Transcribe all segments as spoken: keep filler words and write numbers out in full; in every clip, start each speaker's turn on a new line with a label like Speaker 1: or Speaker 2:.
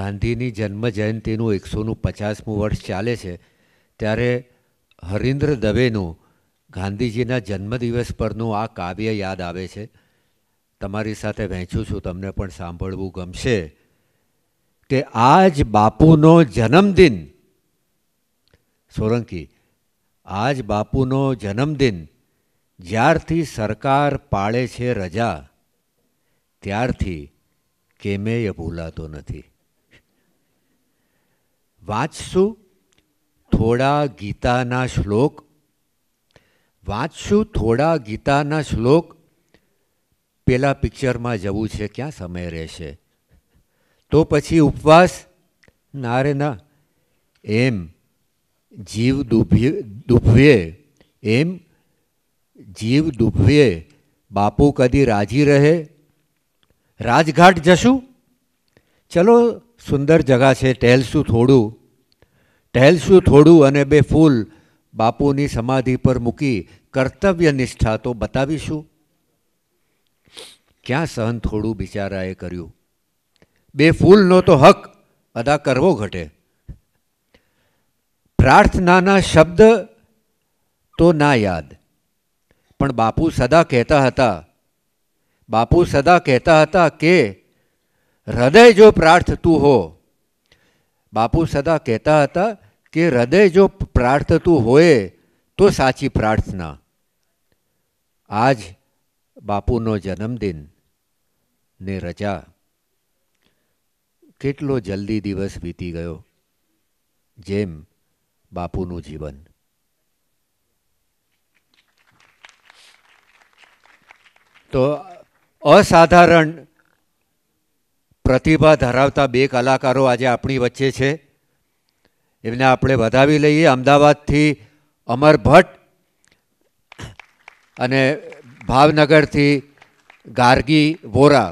Speaker 1: ગાંધીની જન્મ જયંતિનું એકસોનું પચાસમું વર્ષ ચાલે છે ત્યારે હરીન્દ્ર દવેનું ગાંધીજીના જન્મદિવસ પરનું આ કાવ્ય યાદ આવે છે. તમારી સાથે વહેંચું છું, તમને પણ સાંભળવું ગમશે કે આજ બાપુનો જન્મદિન, સોલંકી, આજ બાપુનો જન્મદિન જ્યારથી સરકાર પાળે છે રજા, ત્યારથી કેમેય ભૂલાતો નથી. વાંચશું થોડા ગીતાના શ્લોક, વાંચશું થોડા ગીતાના શ્લોક, પેલા પિક્ચરમાં જવું છે ક્યાં સમય રહેશે, તો પછી ઉપવાસ ના રે ના, એમ જીવ દુભવે, એમ જીવ દુભવે, બાપુ કદી રાજી રહે. રાજઘાટ જશું, ચલો સુંદર જગા છે, ટહેલશું થોડું, ટહેલશું થોડું અને બે ફૂલ બાપુની સમાધિ પર મૂકી કર્તવ્ય નિષ્ઠા તો બતાવીશું. ક્યાં સહન થોડું બિચારાએ કર્યું, બે ફૂલનો તો હક અદા કરવો ઘટે. પ્રાર્થનાના શબ્દ તો ના યાદ, પણ બાપુ સદા કહેતા હતા, બાપુ સદા કહેતા હતા કે હૃદય જો પ્રાર્થતું હો, બાપુ સદા કહેતા હતા કે હૃદય જો પ્રાર્થતું હોય તો સાચી પ્રાર્થના. આજ બાપુનો જન્મદિન ને રજા, કેટલો જલ્દી દિવસ વીતી ગયો, જેમ બાપુનું જીવન. તો અસાધારણ પ્રતિભા ધરાવતા બે કલાકારો આજે આપણી વચ્ચે છે, એમને આપણે વધાવી લઈએ. અમદાવાદથી અમર ભટ્ટ અને ભાવનગરથી ગાર્ગી વોરા.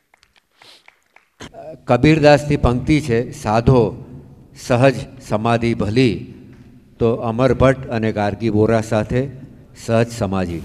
Speaker 1: કબીરદાસની પંક્તિ છે, સાધો સહજ સમાધિ ભલી, તો અમર ભટ્ટ અને ગાર્ગી વોરા સાથે સહજ સમાધિ.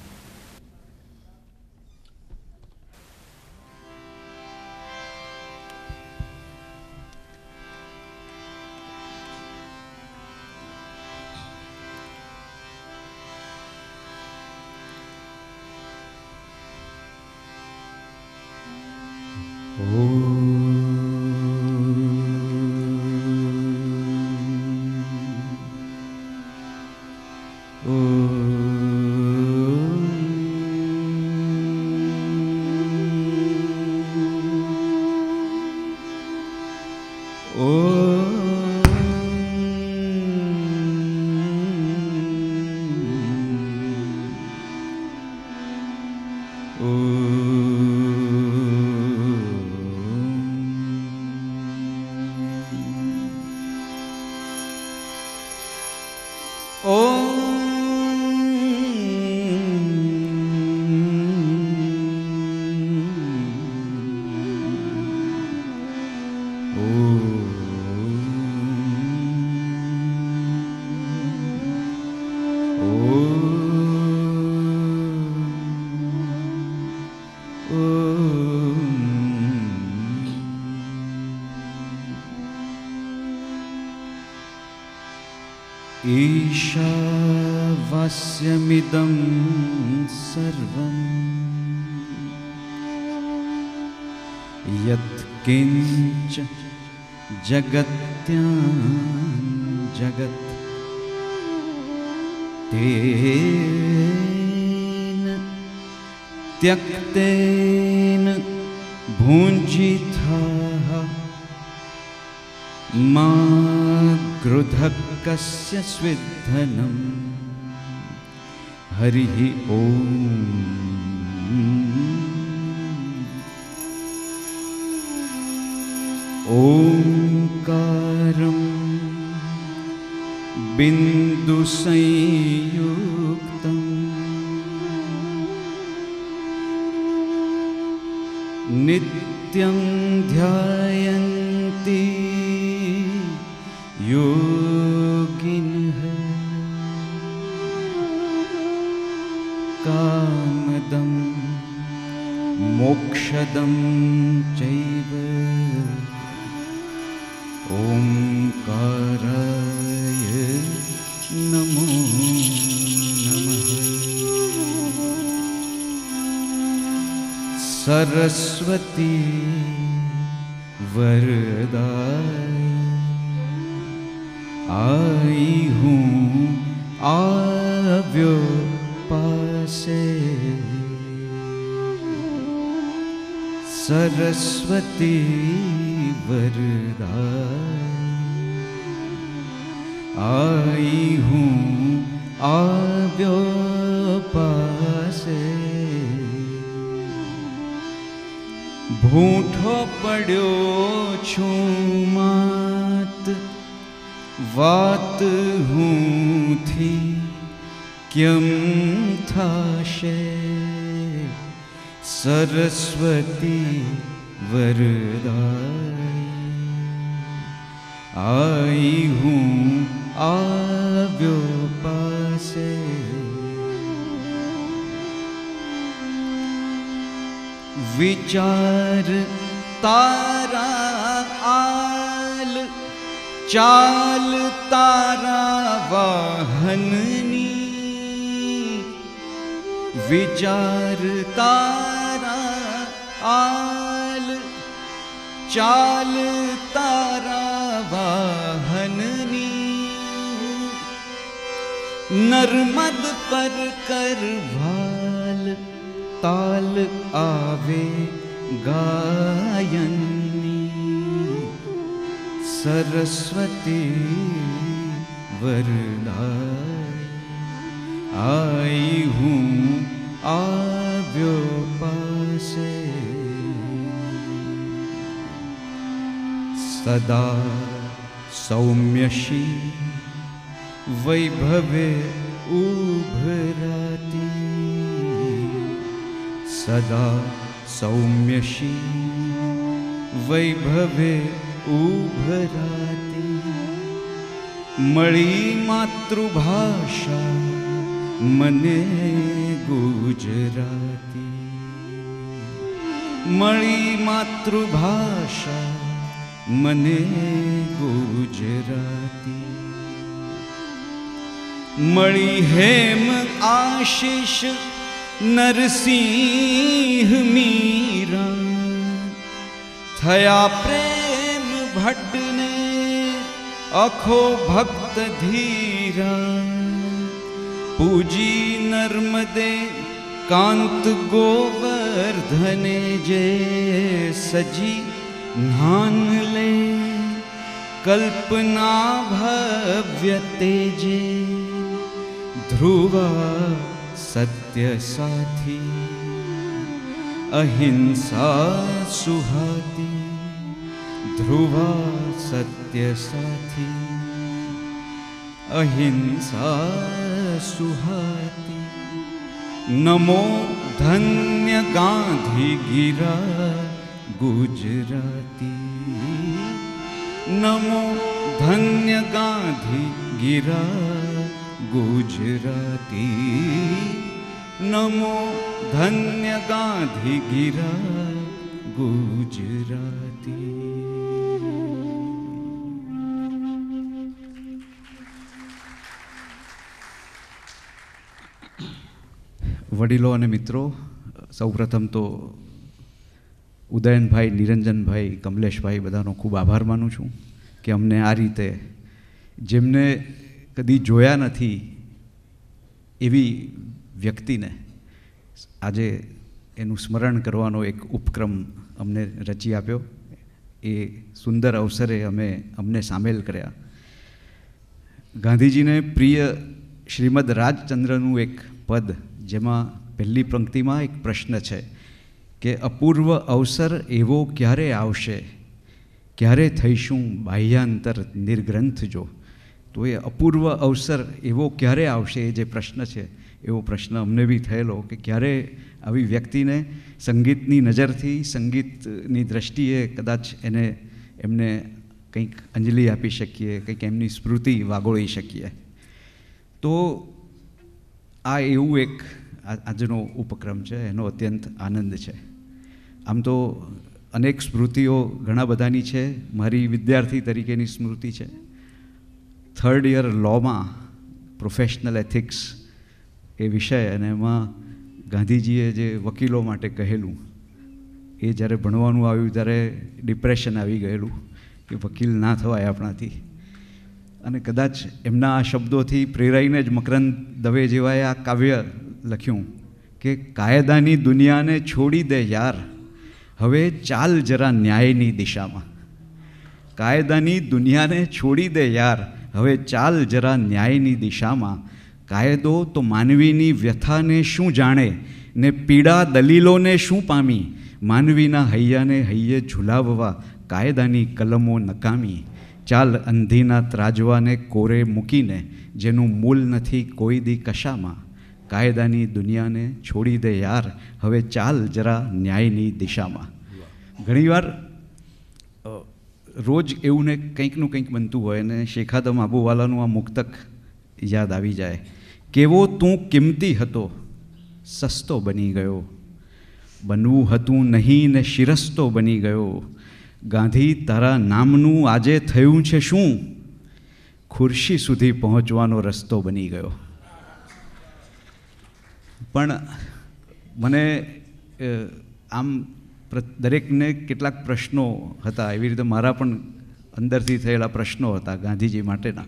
Speaker 2: ईशावास्यमिदं सर्वं यत्किंच जगत्यां जगत् तेन त्यक्तेन भुञ्जितः मा क्रुधः कस्य स्विद्धनं हरिः ओम् ओंकारं बिन्दुसंयुक्तं नित्यं ध्यायन्ति योगिनः कामदं मोक्षदं चैव ओंकाराय नमो नमः। सरस्वती वरदाई आई हूँ आव्यो पासे। सरस्वती वरदाई आई हूँ आव्यो पासे। भूठो पड्यो छूं मात वात हूँ थी क्यम थाशे। सरस्वती वरदाई आई हूँ आव्यो पासे। विचार तारा आल चाल तारा वाहननी। विचार तारा आल चाल तारा वाहननी। नर्मद पर कर भाल ताल आवे गायनी। सरस्वती वरदाई आई हूँ आव्यो पासे। सदा सौम्यशी वैभवे उभराती। सदा सौम्यशी वैभवे उभराती। मळी मातृभाषा मने गुजराती। मळी मातृभाषा मने गुजराती। मळी हेम आशीष नरसिंह मीरा। थया प्रेम भट्ट ने अखो भक्त धीरा। पूजी नर्मदे कांत गोवर्धने जे सजी नान ले। कल्पना भव्य तेजे ध्रुवा सत्य साथी। अहिंसा सुहाती ध्रुवा सत्य साथी। अहिंसा सुहाती। नमो धन्य गांधी गिरा गुजराती। नमो धन्य गांधी गिरा गुजराती। नमो धन्य गांधी गिरा गुजराती। वडीलो अने मित्रों, सौप्रथम तो उदयन भाई, निरंजन भाई, कमलेश भाई बधानो खूब आभार मानु छूं कि अमने आ रीते जेमने कदी जोया नथी एवी व्यक्ति ने आजे एनु स्मरण करवानो एक उपक्रम अमने रची आप्यो। ए सुंदर अवसरे अमे अमने सामेल कर्या। गांधीजी ने प्रिय श्रीमद राजचंद्रनु एक पद जेमा पहली पंक्ति में एक प्रश्न है कि अपूर्व अवसर एवो क्यारे आवशे, क्यारे थईशुं बाह्यांतर निर्ग्रंथ जो। तो ये अपूर्व अवसर एवो क्यारे आवशे जे प्रश्न है एवो प्रश्न अमने भी थयेलो कि क्यारे आवी व्यक्ति ने संगीतनी नजरथी संगीतनी दृष्टिए कदाच एने एमने कंईक अंजलि आपी शकीए, कंईक एमनी स्मृति वागोळी शकीए। तो आ एवं एक आजनो उपक्रम है, एनो अत्यंत आनंद है। आम तो અનેક સ્મૃતિઓ ઘણા બધાની છે. મારી વિદ્યાર્થી તરીકેની સ્મૃતિ છે. થર્ડ યર લોમાં પ્રોફેશનલ એથિક્સ એ વિષય, અને એમાં ગાંધીજીએ જે વકીલો માટે કહેલું એ જ્યારે ભણવાનું આવ્યું ત્યારે ડિપ્રેશન આવી ગયેલું કે વકીલ ના થવાય આપણાથી. અને કદાચ એમના આ શબ્દોથી પ્રેરાઈને જ મકરંદ દવે જેવાએ આ કાવ્ય લખ્યું કે કાયદાની દુનિયાને છોડી દે યાર, હવે ચાલ જરા ન્યાયની દિશામાં. કાયદાની દુનિયાને છોડી દે યાર, હવે ચાલ જરા ન્યાયની દિશામાં. કાયદો તો માનવીની વ્યથાને શું જાણે ને પીડા દલીલોને શું પામી. માનવીના હૈયાને હૈયે ઝુલાવવા કાયદાની કલમો નકામી. ચાલ અંધીના ત્રાજવાને કોરે મૂકીને જેનું મૂલ નથી કોઈ દી કશામાં. કાયદાની દુનિયાને છોડી દે યાર, હવે ચાલ જરા ન્યાયની દિશામાં. ઘણીવાર રોજ એવું ને કંઈકનું કંઈક બનતું હોય ને શેખાદમ આબુવાલાનું આ મુક્તક યાદ આવી જાય. કેવો તું કિંમતી હતો, સસ્તો બની ગયો. બનવું હતું નહીં ને શિરસ્તો બની ગયો. ગાંધી તારા નામનું આજે થયું છે શું, ખુરશી સુધી પહોંચવાનો રસ્તો બની ગયો. પણ મને આમ દરેકને કેટલાક પ્રશ્નો હતા, એવી રીતે મારા પણ અંદરથી થયેલા પ્રશ્નો હતા ગાંધીજી માટેના.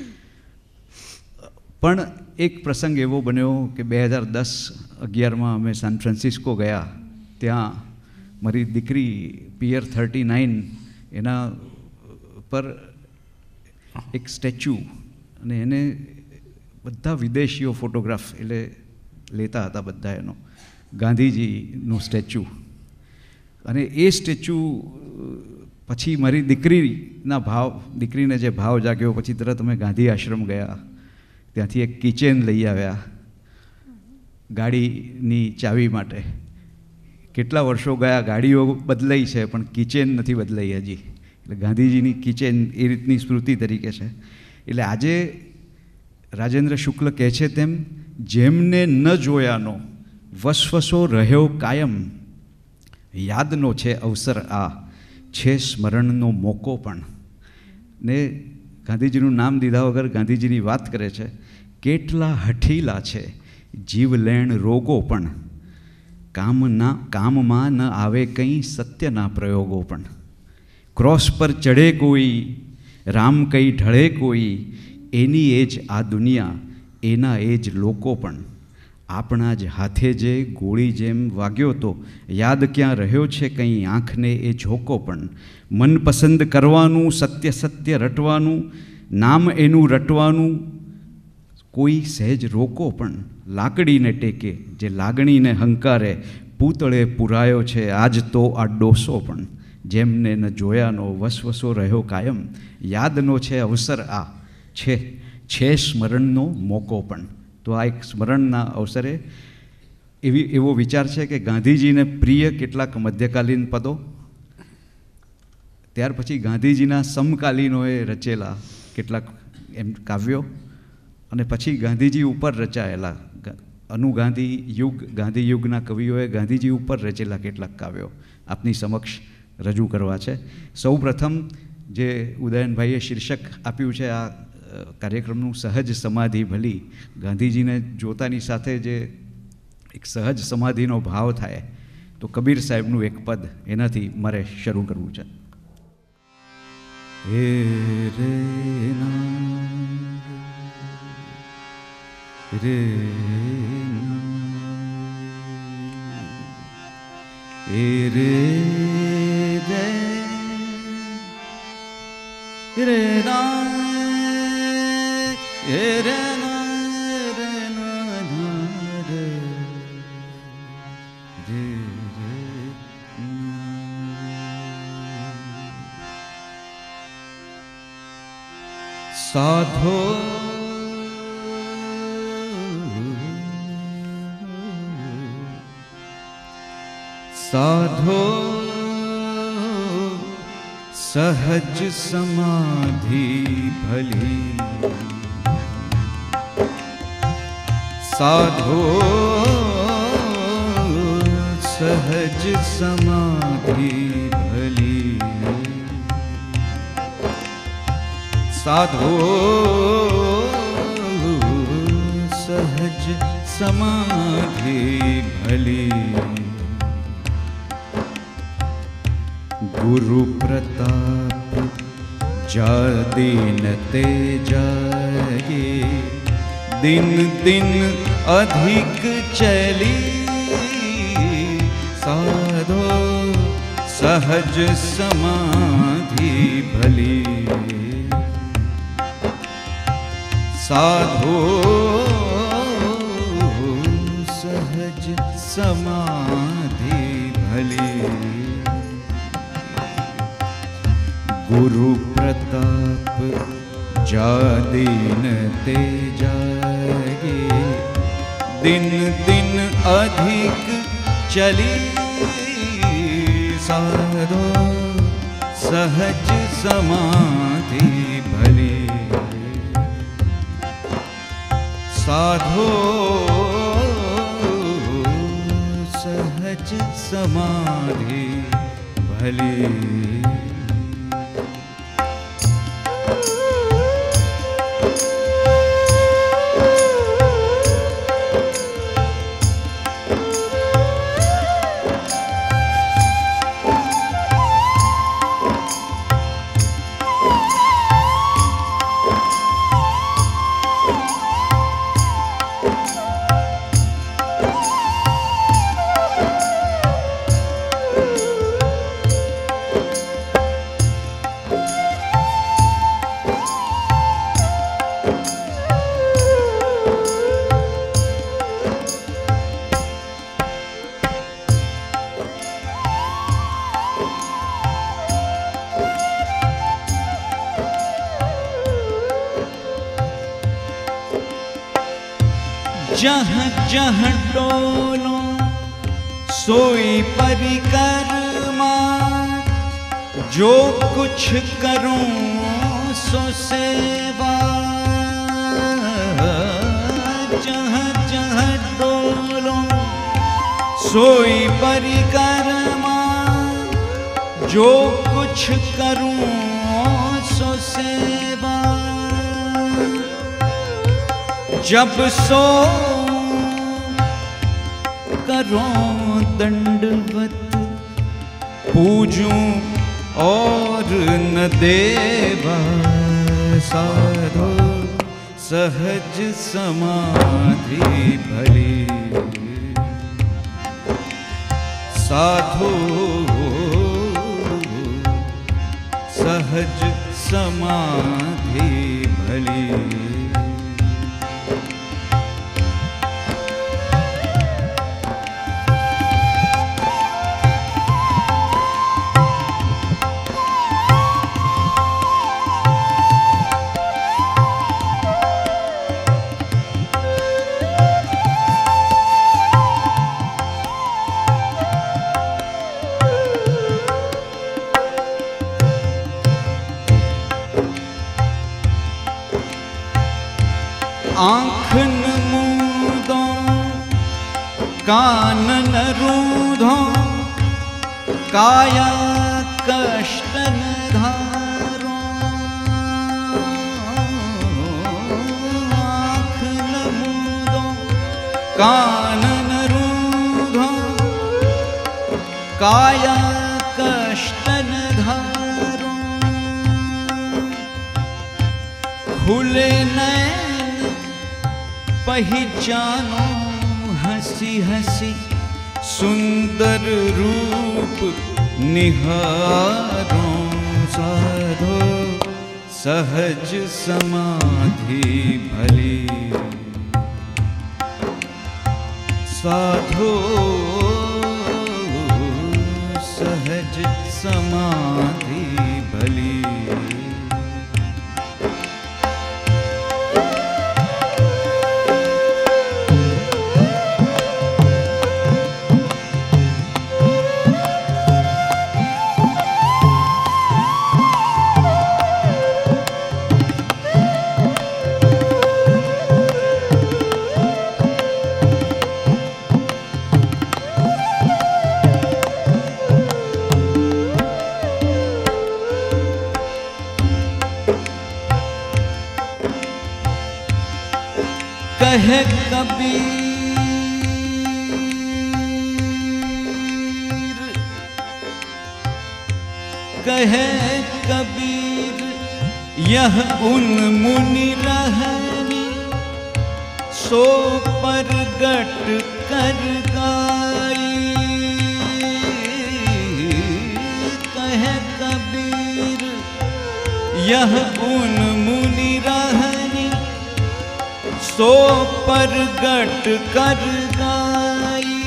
Speaker 2: પણ એક પ્રસંગ એવો બન્યો કે બે હજાર દસ અગિયારમાં અમે સાન ફ્રાન્સિસ્કો ગયા. ત્યાં મારી દીકરી પિયર થર્ટી નાઇન એના પર એક સ્ટેચ્યુ, અને એને બધા વિદેશીઓ ફોટોગ્રાફ એટલે લેતા હતા બધા, એનો ગાંધીજીનું સ્ટેચ્યુ. અને એ સ્ટેચ્યુ પછી મારી દીકરીના ભાવ દીકરીને જે ભાવ જાગ્યો, પછી તરત અમે ગાંધી આશ્રમ ગયા. ત્યાંથી એક કિચેન લઈ આવ્યા ગાડીની ચાવી માટે. કેટલા વર્ષો ગયા, ગાડીઓ બદલાઈ છે પણ કિચેન નથી બદલાઈ હજી. એટલે ગાંધીજીની કિચેન એ રીતની સ્મૃતિ તરીકે છે. એટલે આજે રાજેન્દ્ર શુક્લ કહે છે તેમ, જેમને ન જોયાનો વસવસો રહ્યો કાયમ. યાદનો છે અવસર આ, છે સ્મરણનો મોકો પણ. ને ગાંધીજીનું નામ દીધા વગર ગાંધીજીની વાત કરે છે. કેટલા હઠીલા છે જીવલેણ રોગો પણ, કામના કામમાં ન આવે કંઈ સત્યના પ્રયોગો પણ. ક્રોસ પર ચઢે કોઈ, રામ કઈ ઢળે કોઈ, એની એ જ આ દુનિયા, એના એ જ લોકો પણ. આપણા જ હાથે જે ગોળી જેમ વાગ્યો તો, યાદ ક્યાં રહ્યો છે કંઈ આંખને એ ઝોકો પણ. મનપસંદ કરવાનું, સત્ય સત્ય રટવાનું, નામ એનું રટવાનું, કોઈ સહેજ રોકો પણ. લાકડીને ટેકે જે લાગણીને હંકારે, પૂતળે પુરાયો છે આજ તો આ ડોસો પણ. જેમને ન જોયાનો વસવસો રહ્યો કાયમ. યાદનો છે અવસર આ, છે છે સ્મરણનો મોકો પણ. તો આ એક સ્મરણના અવસરે એવી એવો વિચાર છે કે ગાંધીજીને પ્રિય કેટલાક મધ્યકાલીન પદો, ત્યાર પછી ગાંધીજીના સમકાલીનોએ રચેલા કેટલાક એમ કાવ્યો, અને પછી ગાંધીજી ઉપર રચાયેલા અનુગાંધી યુગ ગાંધી યુગના કવિઓએ ગાંધીજી ઉપર રચેલા કેટલાક કાવ્યો આપની સમક્ષ રજૂ કરવા છે. સૌ પ્રથમ જે ઉદયનભાઈએ શીર્ષક આપ્યું છે આ કાર્યક્રમનું, સહજ સમાધિ ભલી. ગાંધીજીને જોતાની સાથે જે એક સહજ સમાધિનો ભાવ થાય, તો કબીર સાહેબનું એક પદ એનાથી મારે શરૂ કરવું છે. હે રે રે એ રે રે રે ના એ રે ના રે ના રે રે રે સાધો સાધો સહજ સમાધિ ભલી. સાધો સહજ सहज समाधि भली। साधो सहज समाधि भली। गुरु प्रताप जा दीन ते जाए, दिन दिन अधिक चली। साधो सहज समाधि भली। साधो सहज समाधि भली। गुरु प्रताप जा दीन ते जाए, दिन दिन अधिक चली। साधो सहज समाधि भली। साधो सहज समाधि भली। जहाँ जहाँ डोलो सोई परिक्रमा, जो कुछ करूं सो सेवा। जहाँ जहाँ डोलो सोई परिक्रमा, जो कुछ करूं सो सेवा। जब सो करो दंडवत, पूजूं और न देवा। साधो सहज समाधि भली। साधो सहज समाधि भली। आँख न मूंदो कान न रूंधो, काया कष्ट न धारो। आँख न मूंदो कान न रूंधो, काया कष्ट न धारो। खुले नैन पहचानो हंसी हंसी, सुंदर रूप निहारो। साधो सहज समाधि भली। साधो सहज समाधि भली। कहे कबीर कहे कबीर यह उन मुनि रहनी सो परगट कर गाई। कहे कबीर यह उन मुनि रहनी सो परगट कर गाई।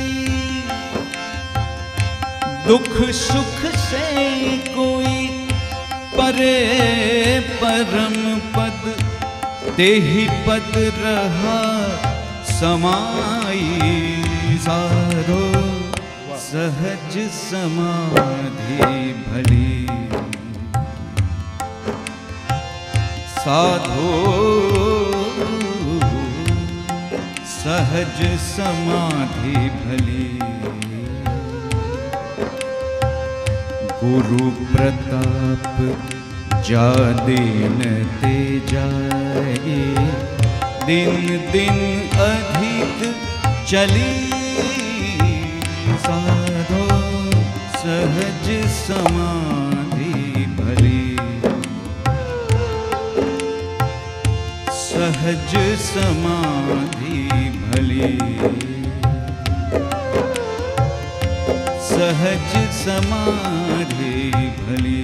Speaker 2: दुख सुख से कोई परे परम पद तेहि पद रहा समाई। साधो सहज समाधि भली साधो सहज समाधि भली। गुरु प्रताप जा दिन ते जाए दिन दिन अधिक चली। साधो सहज समाधि भली सहज समाधि भली सहज समाधि भली।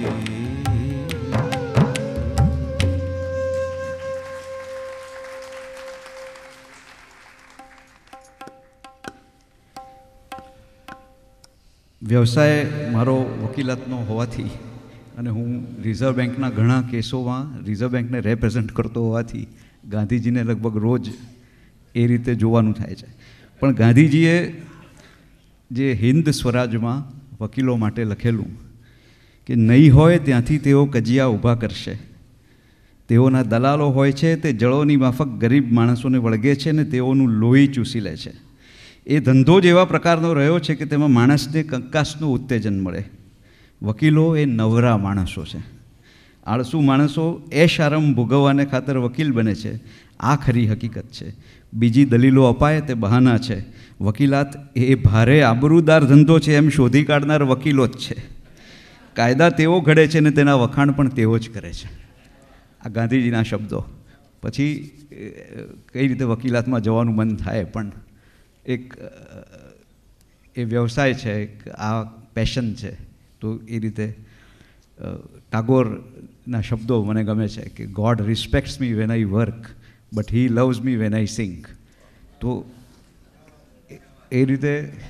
Speaker 2: વ્યવસાય મારો વકીલાતનો હોવાથી અને હું રિઝર્વ બેંકના ઘણા કેસોમાં રિઝર્વ બેંકને રેપ્રેઝન્ટ કરતો હોવાથી ગાંધીજીને લગભગ રોજ એ રીતે જોવાનું થાય છે. પણ ગાંધીજીએ જે હિન્દ સ્વરાજમાં વકીલો માટે લખેલું કે નહીં હોય ત્યાંથી તેઓ કજિયા ઊભા કરશે, તેઓના દલાલો હોય છે તે જળોની માફક ગરીબ માણસોને વળગે છે ને તેઓનું લોહી ચૂસી લે છે. એ ધંધો જ એવા પ્રકારનો રહ્યો છે કે તેમાં માણસને કંકાસનું ઉત્તેજન મળે. વકીલો એ નવરા માણસો છે. આળસુ માણસો એશ આરામ ભોગવવાને ખાતર વકીલ બને છે, આ ખરી હકીકત છે. બીજી દલીલો અપાય તે બહાના છે. વકીલાત એ ભારે આબરૂદાર ધંધો છે એમ શોધી કાઢનાર વકીલો જ છે. કાયદા તેઓ ઘડે છે ને તેના વખાણ પણ તેઓ જ કરે છે. આ ગાંધીજીના શબ્દો. પછી કઈ રીતે વકીલાતમાં જવાનું મન થાય, પણ એક એ વ્યવસાય છે, એક આ પેશન છે. તો એ રીતે ટાગોરના શબ્દો મને ગમે છે કે God respects me when I work but he loves me when I sing. તો એ રીતે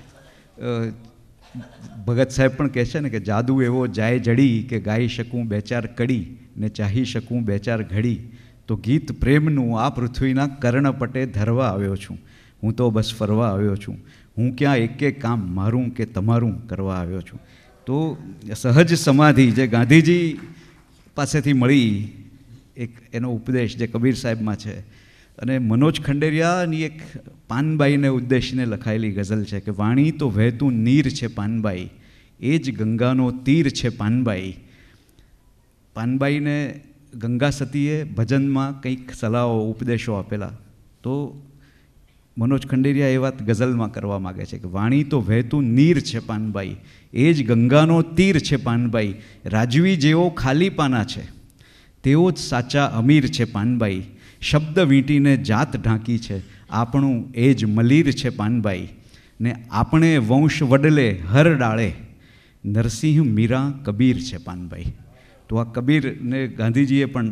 Speaker 2: ભગત સાહેબ પણ કહે છે ને કે જાદુ એવો જાય જડી કે ગાઈ શકું બે ચાર કડી ને ચાહી શકું બે ચાર ઘડી. તો ગીત પ્રેમનું આ પૃથ્વીના કર્ણપટે ધરવા આવ્યો છું. હું તો બસ ફરવા આવ્યો છું. હું ક્યાં એક એક કામ મારું કે તમારું કરવા આવ્યો છું. તો સહજ સમાધિ જે ગાંધીજી પાસેથી મળી, એક એનો ઉપદેશ જે કબીર સાહેબમાં છે, અને મનોજ ખંડેરિયાની એક પાનબાઈને ઉદ્દેશીને લખાયેલી ગઝલ છે કે વાણી તો વહેતું નીર છે પાનબાઈ, એ જ ગંગાનો તીર છે પાનબાઈ. પાનબાઈને ગંગા સતીએ ભજનમાં કંઈક સલાહો ઉપદેશો આપેલા. તો મનોજ ખંડેરિયા એ વાત ગઝલમાં કરવા માગે છે કે વાણી તો વહેતું નીર છે પાનબાઈ, એ જ ગંગાનો તીર છે પાનબાઈ. રાજવી જેવો ખાલી પાના છે તેઓ જ સાચા અમીર છે પાનબાઈ. શબ્દ વીંટીને જાત ઢાંકી છે આપણું એ જ મલીર છે પાનબાઈ. ને આપણે વંશ વડલે હર ડાળે નરસિંહ મીરા કબીર છે પાનબાઈ. તો આ કબીરને ગાંધીજીએ પણ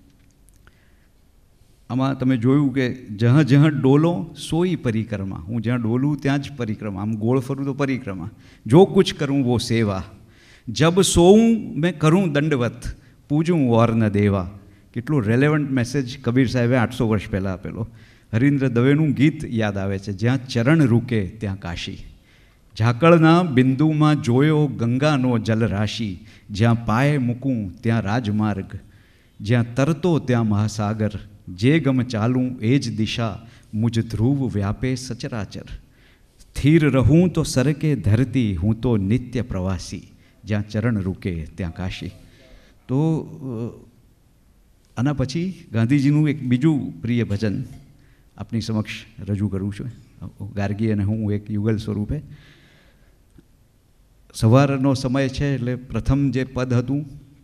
Speaker 2: આમાં તમે જોયું કે જहाँ જहाँ ડોલો સોઈ પરિક્રમા. હું જ્યાં ડોલું ત્યાં જ પરિક્રમા. આમ ગોળ ફરું તો પરિક્રમા. જો કુછ કરું વો સેવા, જબ સોઉં મેં કરું દંડવત, પૂજું ઓર ન દેવા. કેટલું રેલેવન્ટ મેસેજ કબીર સાહેબે આઠસો વર્ષ પહેલાં આપેલો. હરીન્દ્ર દવેનું ગીત યાદ આવે છે, જ્યાં ચરણ રૂકે ત્યાં કાશી. ઝાકળના બિંદુમાં જોયો ગંગાનો જલરાશિ, જ્યાં પાય મૂકું ત્યાં રાજમાર્ગ, જ્યાં તરતો ત્યાં મહાસાગર, જે ગમ ચાલું એ જ દિશા, મુજ ધ્રુવ વ્યાપે સચરાચર. સ્થિર રહું તો સરકે ધરતી, હું તો નિત્ય પ્રવાસી, જ્યાં ચરણ રૂકે ત્યાં કાશી. તો આના પછી ગાંધીજીનું એક બીજું પ્રિય ભજન આપની સમક્ષ રજૂ કરું છું. ગાર્ગી અને હું એક યુગલ સ્વરૂપે. સવારનો સમય છે એટલે પ્રથમ જે પદ હતું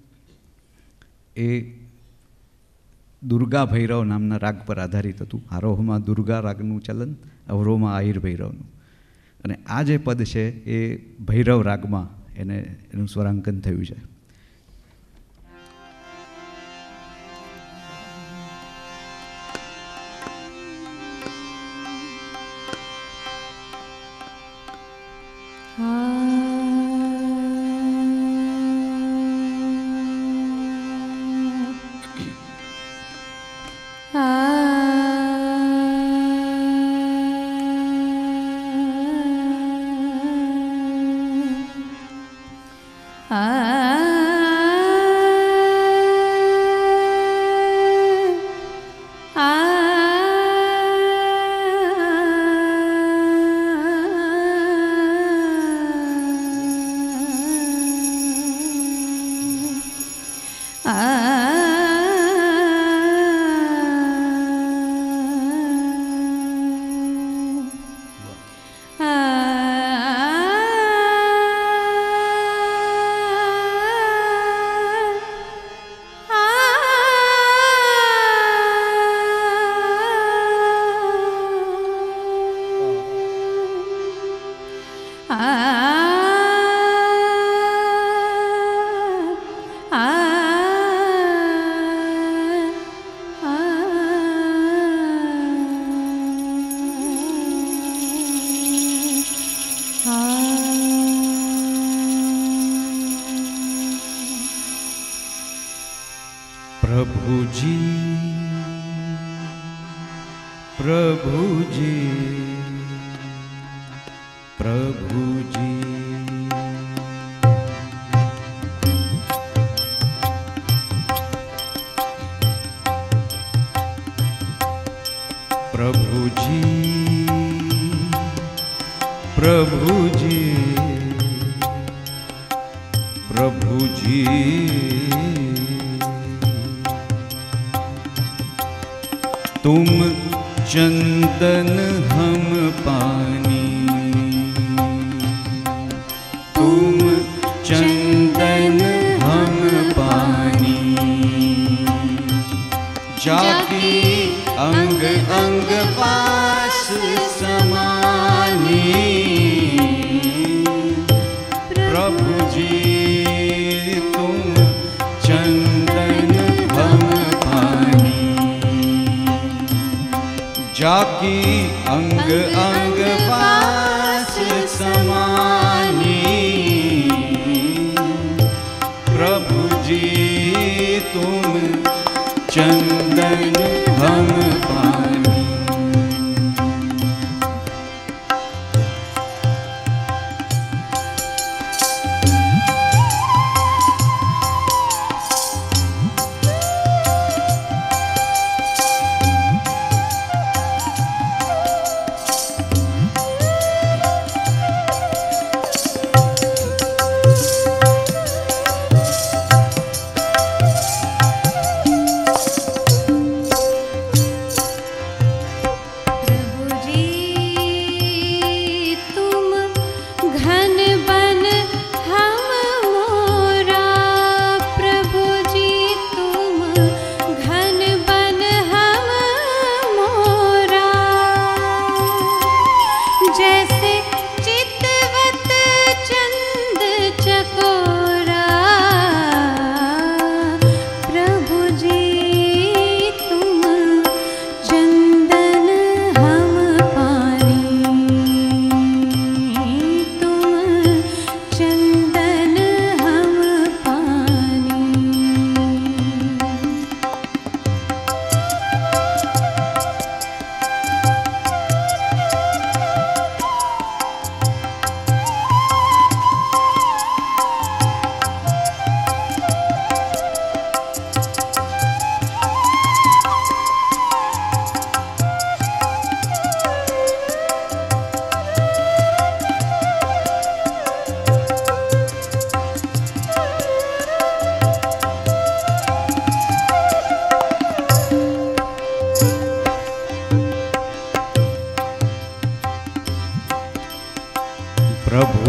Speaker 2: એ દુર્ગા ભૈરવ નામના રાગ પર આધારિત હતું. આરોહમાં દુર્ગા રાગનું ચલન, અવરોહમાં આહિર ભૈરવનું. અને આ જે પદ છે એ ભૈરવ રાગમાં એને એનું સ્વરાંકન થયું છે.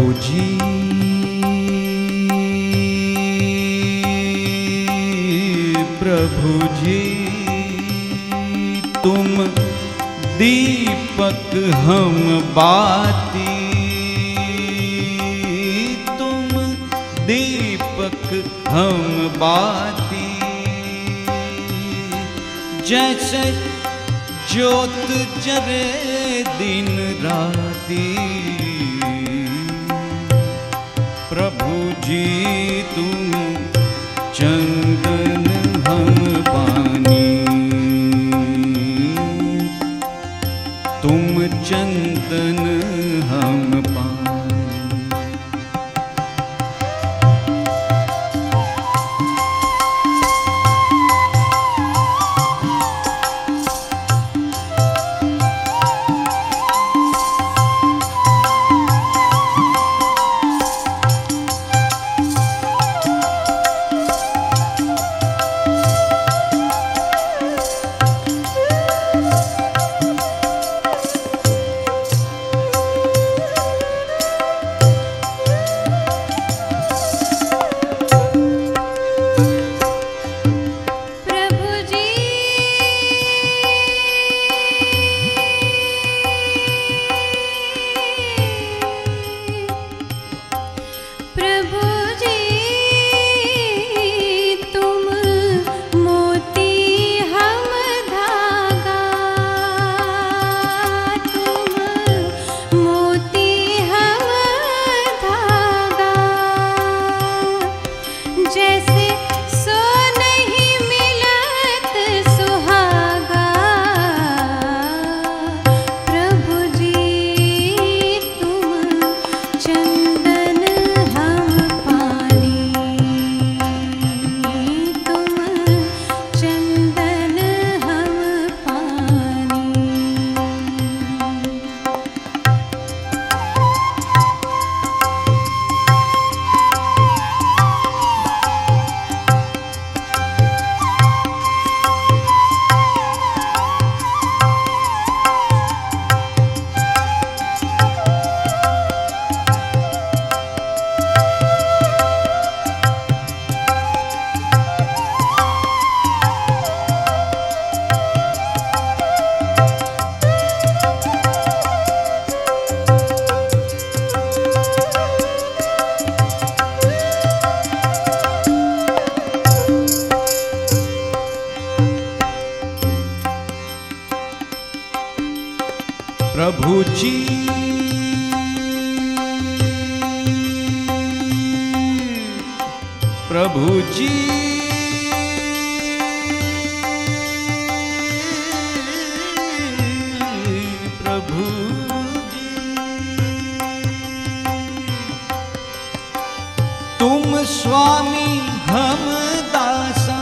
Speaker 2: जी प्रभु जी तुम दीपक हम बाती, तुम दीपक हम बाती, जैसे ज्योत जरे दिन राती। प्रभु जी तुम चंदन हम पानी, तुम चंदन हम पानी। प्रभु जी प्रभु जी प्रभु जी तुम स्वामी हम दासा।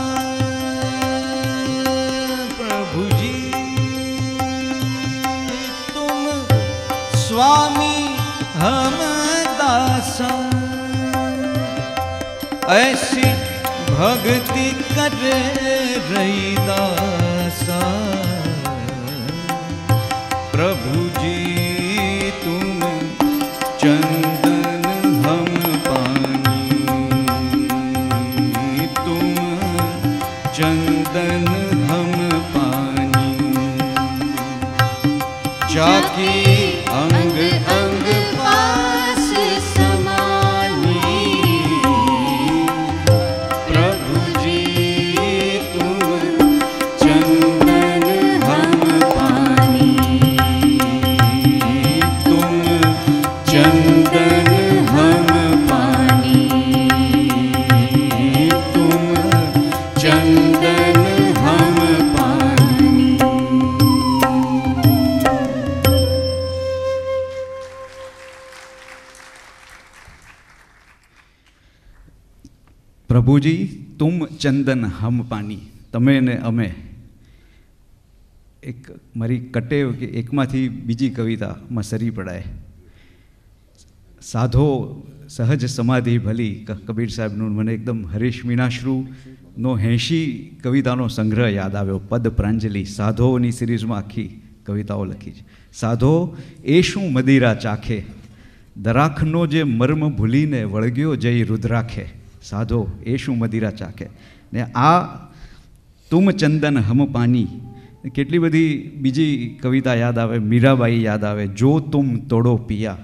Speaker 2: प्रभु जी स्वामी हम दासा, ऐसी भक्ति करे रैदासा। प्रभु जी तुम चंदन हम पानी, तुम चंदन हम पानी, जाकी अंग अंग पास समानी। प्रभु जी तुम चंदन हम पानी, तुम चंदन हम पानी, तुम चंदन हम पानी। પ્રભુજી તુમ ચંદન હમ પાણી, તમે ને અમે. એક મારી કટેવ કે એકમાંથી બીજી કવિતામાં સરી પડાય. સાધો સહજ સમાધિ ભલી, કબીર સાહેબનું મને એકદમ હરીશ મીનાશ્રુનો એંશી કવિતાનો સંગ્રહ યાદ આવ્યો. પદ પ્રાંજલિ સાધોની સિરીઝમાં આખી કવિતાઓ લખી છે. સાધો એ શું મદિરા ચાખે, દરાખનો જે મર્મ ભૂલીને વળગ્યો જઈ રુદ્રાખે, સાધો એ શું મદિરા ચાખે. ને આ તુમ ચંદન હમ પાની, કેટલી બધી બીજી કવિતા યાદ આવે, મીરાબાઈ યાદ આવે. જો તુમ તોડો પિયા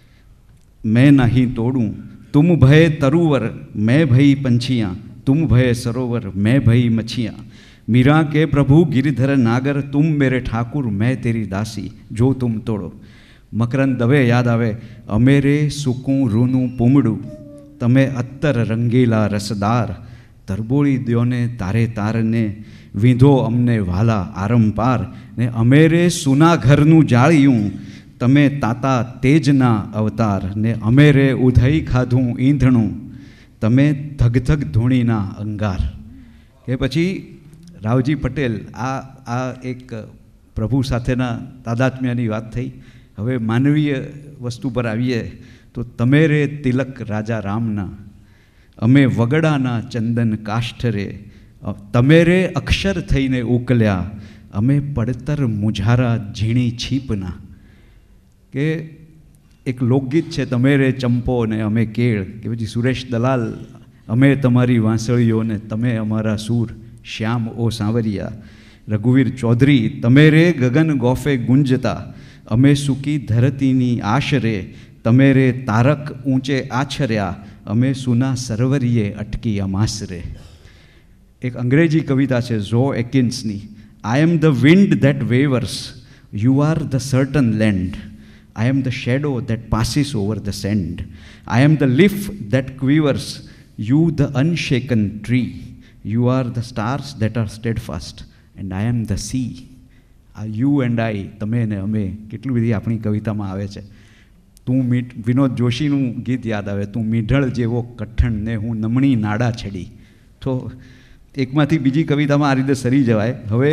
Speaker 2: મેં નહીં તોડું, તુમ ભય તરુવર મેં ભઈ પંછિયા, તુમ ભય સરોવર મેં ભઈ મછિયા. मीरा के प्रभु गिरिधर नागर तुम मेरे ठाकुर मैं तेरी दासी, जो तुम तोड़ो. मकरंद दवे याद आवे. अमेरे सुकूं रूનું પૂમડું તમે અત્તર રંગીલા રસદાર, તરબોળી દ્યોને તારે તારને વીંધો અમને વાલા આરંપાર. ને અમેરે સુના ઘરનું જાળિયું તમે તાતા તેજના અવતાર. ને અમેરે ઉધઈ ખાધું ઈંધણું તમે ધગધગ ધૂણીના અંગાર. કે પછી રાવજી પટેલ, આ આ એક પ્રભુ સાથેના તાદાત્મ્યની વાત થઈ. હવે માનવીય વસ્તુ પર આવીએ તો તમે રે તિલક રાજા રામના, અમે વગડાના ચંદન કાષ્ઠરે, તમે રે અક્ષર થઈને ઉકલ્યા, અમે પડતર મુઝારા ઝીણી છીપના. કે એક લોકગીત છે તમે રે ચંપો ને અમે કેળ. કે પછી સુરેશ દલાલ, અમે તમારી વાંસળીઓને તમે અમારા સૂર, શ્યામ ઓ સાંવરિયા. રઘુવીર ચૌધરી, તમે રે ગગન ગોફે ગુંજતા, અમે સૂકી ધરતીની આશરે, તમે રે તારક ઊંચે આછર્યા, અમે સુના સરોવરીએ અટકી અમાસરે. એક અંગ્રેજી કવિતા છે ઝો એકિન્સની. I am the wind that wavers, you are the certain land. I am the shadow that passes over the sand. I am the leaf that quivers, you the unshaken tree. You are the stars that are steadfast and I am the sea. આ you and I, તમે ને અમે, કેટલી બધી આપણી કવિતામાં આવે છે. તું મીઠ, વિનોદ જોશીનું ગીત યાદ આવે. તું મીઢળ જેવો કઠણ ને હું નમણી નાડા છડી. તો એકમાંથી બીજી કવિતામાં આ રીતે સરી જવાય. હવે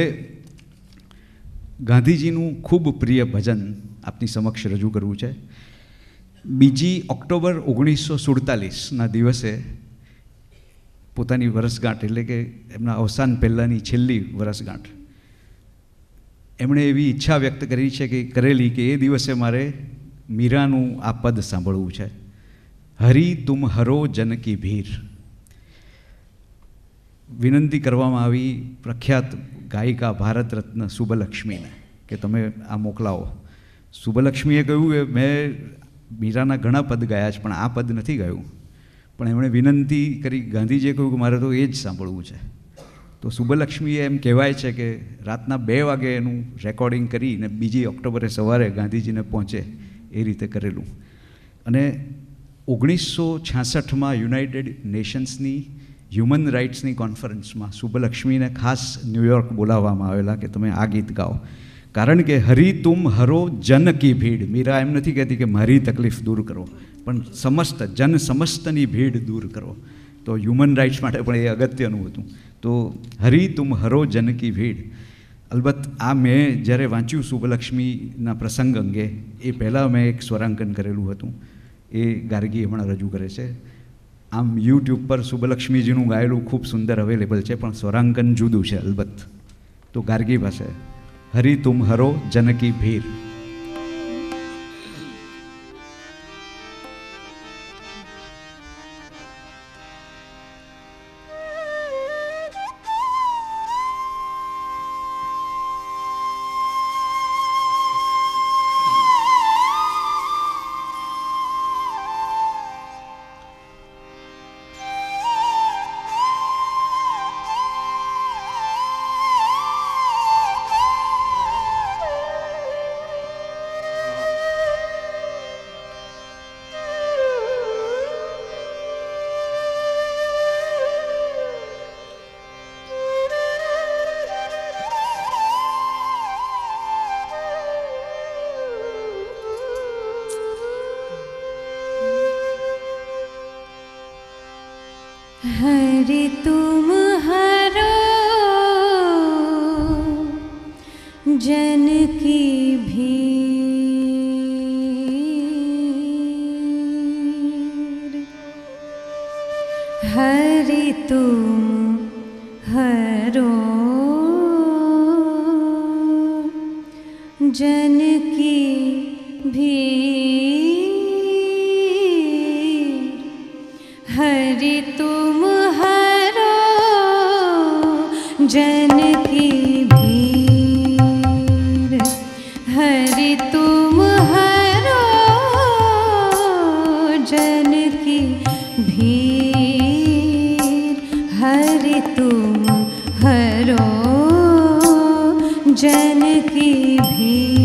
Speaker 2: ગાંધીજીનું ખૂબ પ્રિય ભજન આપની સમક્ષ રજૂ કરવું છે. બીજી ઓક્ટોબર ઓગણીસો સુડતાલીસના દિવસે પોતાની વરસગાંઠ, એટલે કે એમના અવસાન પહેલાંની છેલ્લી વરસગાંઠ, એમણે એવી ઈચ્છા વ્યક્ત કરી છે કે કરેલી કે એ દિવસે મારે મીરાનું આ પદ સાંભળવું છે. હરી તુમ હરો જન કી ભીર. વિનંતી કરવામાં આવી પ્રખ્યાત ગાયિકા ભારત રત્ન સુબલક્ષ્મીને કે તમે આ મોકલાવો. સુબલક્ષ્મીએ કહ્યું કે મેં મીરાના ઘણા પદ ગાયા છે પણ આ પદ નથી ગાયું. પણ એમણે વિનંતી કરી, ગાંધીજીએ કહ્યું કે મારે તો એ જ સાંભળવું છે. તો સુબલક્ષ્મીએ એમ કહેવાય છે કે રાતના બે વાગે એનું રેકોર્ડિંગ કરીને બીજી ઓક્ટોબરે સવારે ગાંધીજીને પહોંચે એ રીતે કરેલું. અને ઓગણીસો છાસઠમાં યુનાઇટેડ નેશન્સની હ્યુમન રાઇટ્સની કોન્ફરન્સમાં સુબલક્ષ્મીને ખાસ ન્યૂયોર્ક બોલાવવામાં આવેલા કે તમે આ ગીત ગાઓ. કારણ કે હરી તુમ હરો જન કી ભીડ. મીરા એમ નથી કહેતી કે મારી તકલીફ દૂર કરો, પણ સમસ્ત જન સમસ્તની ભીડ દૂર કરો. તો હ્યુમન રાઇટ્સ માટે પણ એ અગત્યનું હતું. તો હરી તુમ હરો જન કી ભીડ. અલબત્ત આ મેં જ્યારે વાંચ્યું સુબલક્ષ્મીના પ્રસંગ અંગે, એ પહેલાં મેં એક સ્વરાંકન કરેલું હતું, એ ગાર્ગી હમણાં રજૂ કરે છે. આમ યુટ્યુબ પર સુબલક્ષ્મીજીનું ગાયેલું ખૂબ સુંદર અવેલેબલ છે, પણ સ્વરાંકન જુદું છે અલબત્ત. તો ગાર્ગી પાસે હરી તુમ હરો જન કી ભીર.
Speaker 3: हरि तुम हरो जन की भीर, हरि तुम हरो जन की भीर, हरि तुम हरो जन की भीर, हरि तुम हरो जन की भीर, हरि तुम हरो जन की भीर।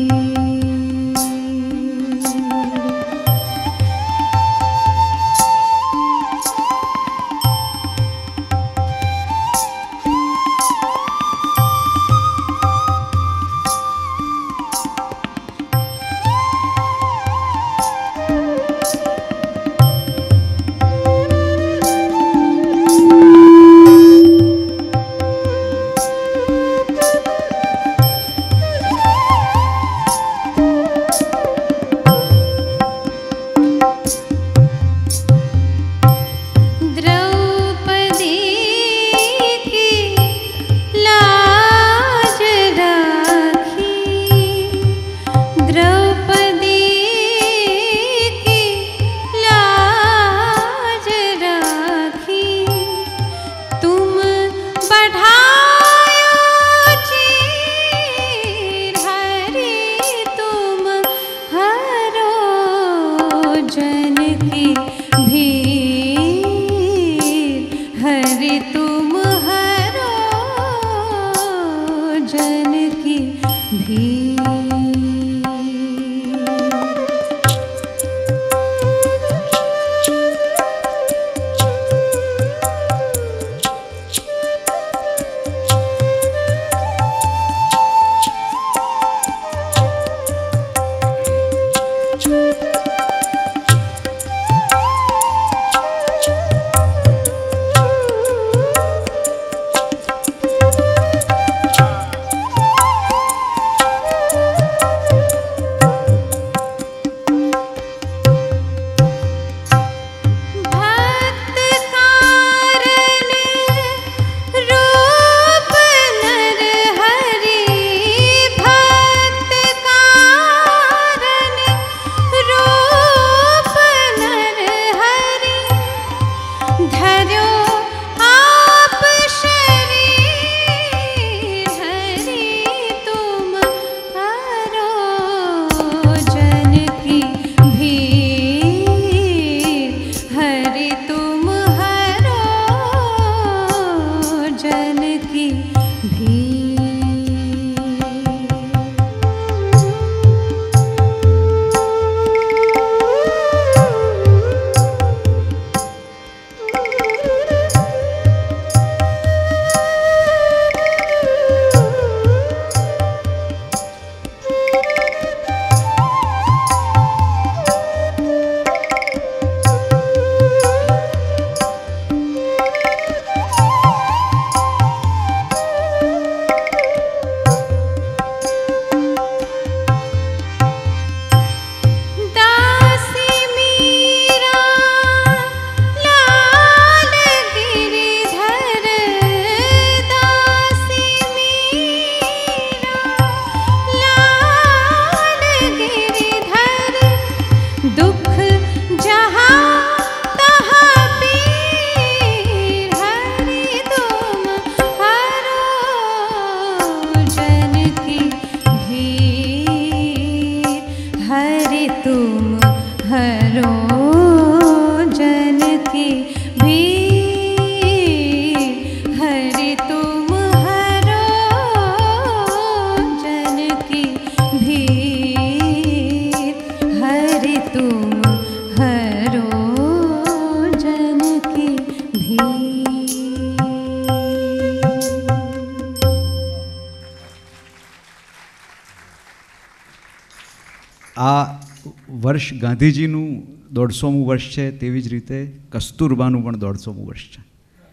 Speaker 2: આ વર્ષ ગાંધીજીનું દોઢસોમું વર્ષ છે, તેવી જ રીતે કસ્તુરબાનું પણ દોઢસોમું વર્ષ છે.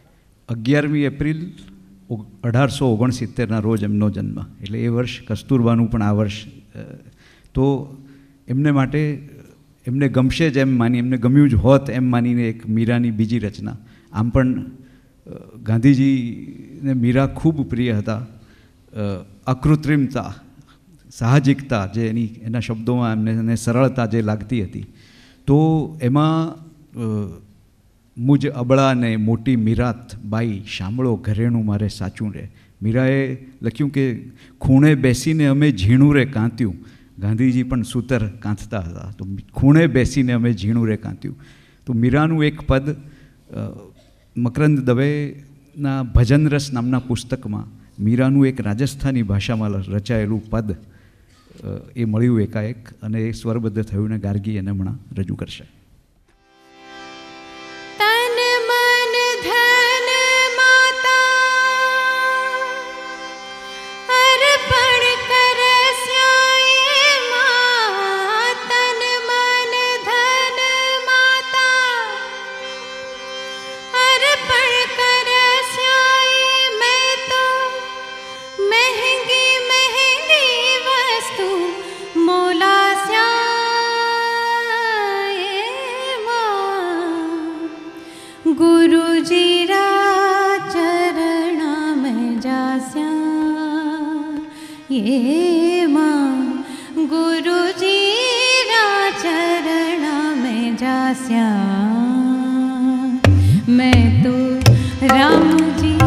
Speaker 2: અગિયારમી એપ્રિલ અઢારસો ઓગણસિત્તેરના રોજ એમનો જન્મ, એટલે એ વર્ષ કસ્તુરબાનું પણ આ વર્ષ. તો એમને માટે એમને ગમશે જ એમ માની, એમને ગમ્યું જ હોત એમ માનીને એક મીરાની બીજી રચના. આમ પણ ગાંધીજીને મીરા ખૂબ પ્રિય હતા. અકૃત્રિમતા, સાહજિકતા જે એની એના શબ્દોમાં એમને એને સરળતા જે લાગતી હતી, તો એમાં મુજ અબળા ને મોટી મીરાત બાઈ શામળો ઘરેણું મારે સાચું રે. મીરાએ લખ્યું કે ખૂણે બેસીને અમે ઝીણું રે કાંત્યું. ગાંધીજી પણ સૂતર કાંથતા હતા, તો ખૂણે બેસીને અમે ઝીણું રે કાંત્યું. તો મીરાનું એક પદ મકરંદ દવેના ભજનરસ નામના પુસ્તકમાં મીરાનું એક રાજસ્થાની ભાષામાં રચાયેલું પદ એ મળ્યું એકાએક, અને એ સ્વરબદ્ધ થયું ને ગાર્ગી એને હમણાં રજૂ કરશે.
Speaker 3: ये माँ गुरुजी रा चरणा में जास्या, मैं तो राम जी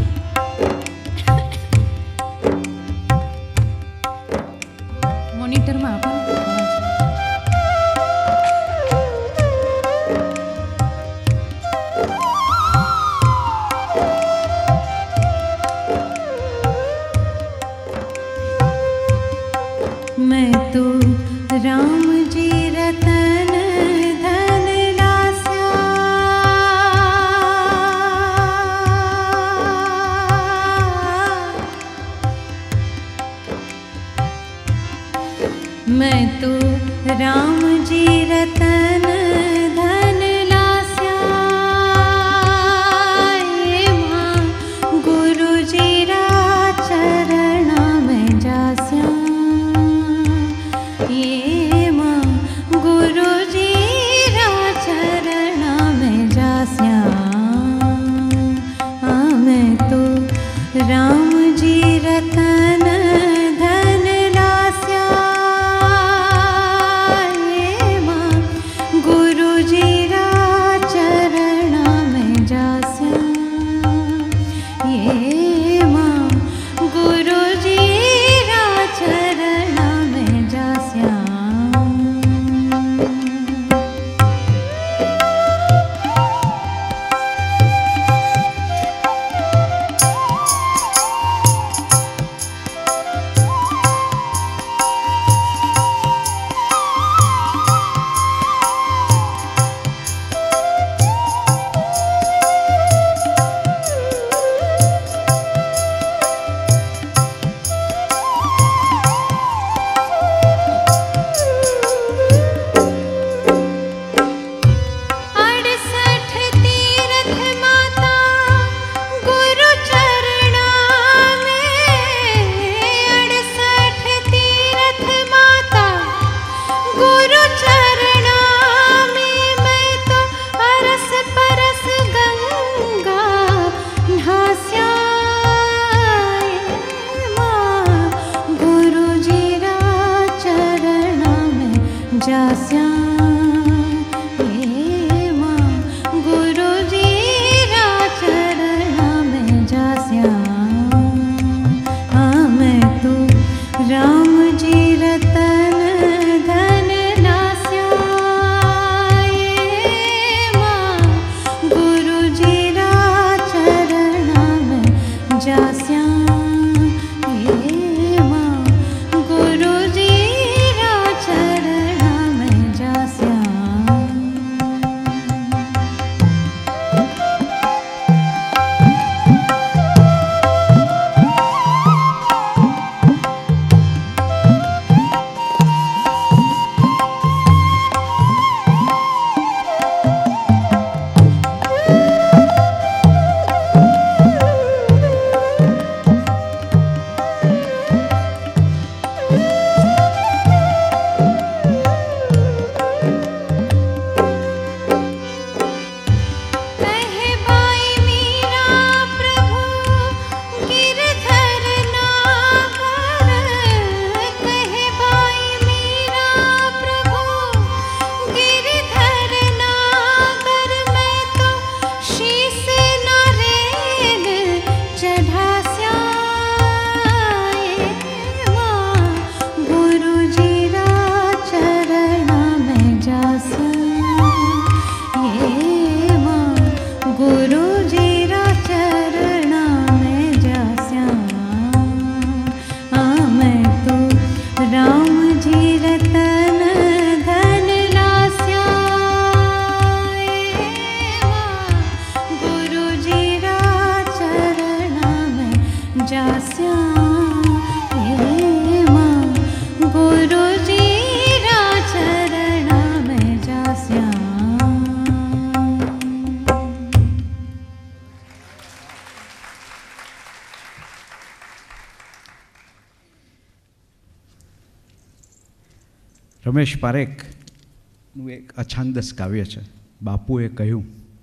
Speaker 3: मोनिटर में आपो मैं तो राम जी रतन धन लास्या,
Speaker 2: રમેશ પારેખનું એક અછાંદસ કાવ્ય છે. બાપુએ કહ્યું,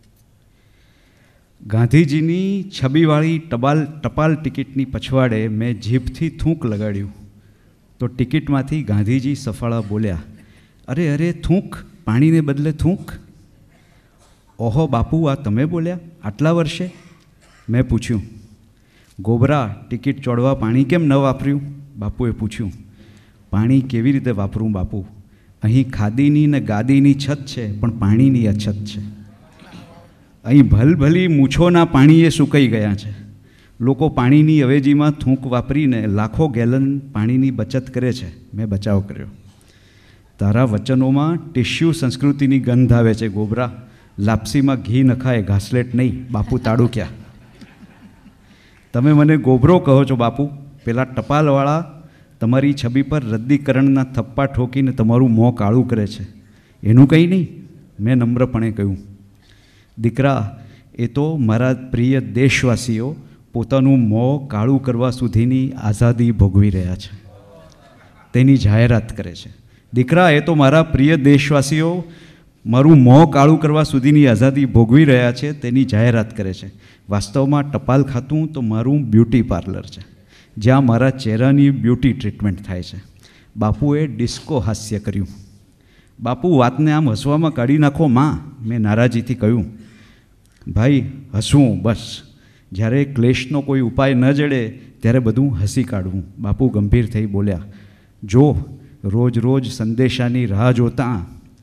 Speaker 2: ગાંધીજીની છબીવાળી ટપાલ ટપાલ ટિકિટની પછવાડે મેં જીભથી થૂંક લગાડ્યું તો ટિકિટમાંથી ગાંધીજી સફાળા બોલ્યા, અરે અરે થૂંક, પાણીને બદલે થૂંક. ઓહો બાપુ, આ તમે બોલ્યા આટલા વર્ષે? મેં પૂછ્યું, ગોબરા, ટિકિટ ચોડવા પાણી કેમ ન વાપર્યું? બાપુએ પૂછ્યું, પાણી કેવી રીતે વાપરું બાપુ? અહીં ખાદીની ને ગાદીની છત છે, પણ પાણીની અછત છે. અહીં ભલભલી મૂછોના પાણીએ સુકાઈ ગયા છે. લોકો પાણીની અવેજીમાં થૂંક વાપરીને લાખો ગેલન પાણીની બચત કરે છે. મેં બચાવ કર્યો. તારા વચનોમાં ટિશ્યુ સંસ્કૃતિની ગંધ આવે છે ગોબરા. લાપસીમાં ઘી નખાય, ઘાસલેટ નહીં. બાપુ તાડુક્યા. તમે મને ગોબરો કહો છો બાપુ? પેલા ટપાલવાળા તમારી છબી પર રદ્દીકરણના થપ્પા ઠોકીને તમારું મોં કાળું કરે છે, એનું કંઈ નહીં. મેં નમ્રપણે કહ્યું, દીકરા, એ તો મારા પ્રિય દેશવાસીઓ પોતાનું મોં કાળું કરવા સુધીની આઝાદી ભોગવી રહ્યા છે, તેની જાહેરાત કરે છે. દીકરા, એ તો મારા પ્રિય દેશવાસીઓ મારું મોં કાળું કરવા સુધીની આઝાદી ભોગવી રહ્યા છે, તેની જાહેરાત કરે છે. વાસ્તવમાં ટપાલ ખાતું તો મારું બ્યુટી પાર્લર છે, જ્યાં મારા ચહેરાની બ્યુટી ટ્રીટમેન્ટ થાય છે. બાપુએ ડિસ્કો હાસ્ય કર્યું. બાપુ, વાતને આમ હસવામાં કાઢી નાખો માં. મેં નારાજીથી કહ્યું, ભાઈ હસવું બસ, જ્યારે ક્લેશનો કોઈ ઉપાય ન જડે ત્યારે બધું હસી કાઢવું. બાપુ ગંભીર થઈ બોલ્યા, જો રોજ રોજ સંદેશાની રાહ જોતાં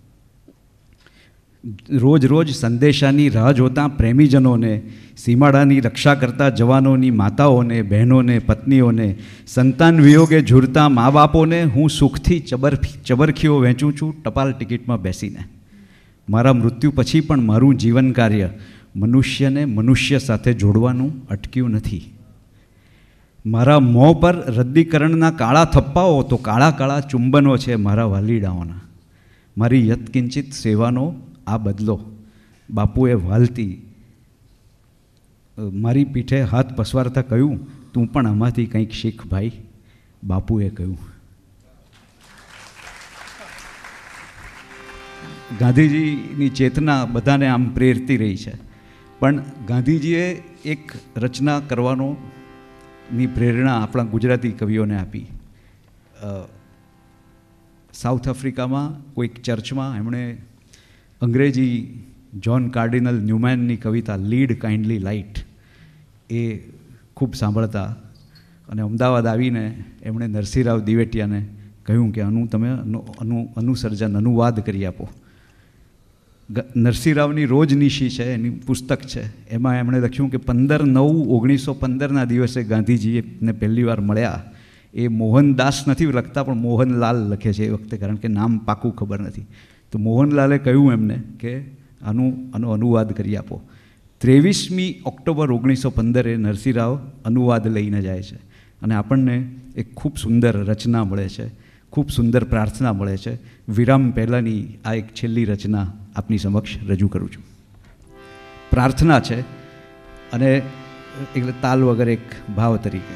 Speaker 2: રોજ રોજ સંદેશાની રાહ જોતાં પ્રેમીજનોને, સીમાડાની રક્ષા કરતા જવાનોની માતાઓને, બહેનોને, પત્નીઓને, સંતાન વિયોગે ઝૂરતા મા બાપોને હું સુખથી ચબર ચબરખીઓ વહેંચું છું ટપાલ ટિકિટમાં બેસીને. મારા મૃત્યુ પછી પણ મારું જીવન કાર્ય મનુષ્યને મનુષ્ય સાથે જોડવાનું અટક્યું નથી. મારા મોં પર રદ્દીકરણના કાળા થપ્પાઓ તો કાળા કાળા ચુંબનો છે મારા વાલીડાઓના. મારી યત્કિંચિત સેવાનો આ બદલો. બાપુએ વાલતી મારી પીઠે હાથ પસવારતા કહ્યું, તું પણ આમાંથી કંઈક શીખ ભાઈ. બાપુએ કહ્યું, ગાંધીજીની ચેતના બધાને આમ પ્રેરતી રહી છે, પણ ગાંધીજીએ એક રચના કરવાનો ની પ્રેરણા આપણા ગુજરાતી કવિઓને આપી. સાઉથ આફ્રિકામાં કોઈક ચર્ચમાં એમણે અંગ્રેજી જ્હોન કાર્ડિનલ ન્યુમેનની કવિતા લીડ કાઇન્ડલી લાઇટ એ ખૂબ સાંભળતા, અને અમદાવાદ આવીને એમણે નરસિંહરાવ દિવેટિયાને કહ્યું કે આનું તમે અનુ અનુસર્જન અનુવાદ કરી આપો. નરસિંહરાવની રોજનીશી છે, એની પુસ્તક છે, એમાં એમણે લખ્યું કે પંદર નવ ઓગણીસો પંદરના દિવસે ગાંધીજીને પહેલી વાર મળ્યા. એ મોહનદાસ નથી લખતા, પણ મોહનલાલ લખે છે એ વખતે, કારણ કે નામ પાકું ખબર નથી. તો મોહનલાલે કહ્યું એમને કે આનું આનો અનુવાદ કરી આપો. ત્રેવીસમી ઓક્ટોબર ઓગણીસો પંદરે નરસિંહરાવ અનુવાદ લઈને જાય છે, અને આપણને એક ખૂબ સુંદર રચના મળે છે, ખૂબ સુંદર પ્રાર્થના મળે છે. વિરામ પહેલાંની આ એક છેલ્લી રચના આપની સમક્ષ રજૂ કરું છું. પ્રાર્થના છે, અને એટલે તાલ વગર એક ભાવ તરીકે.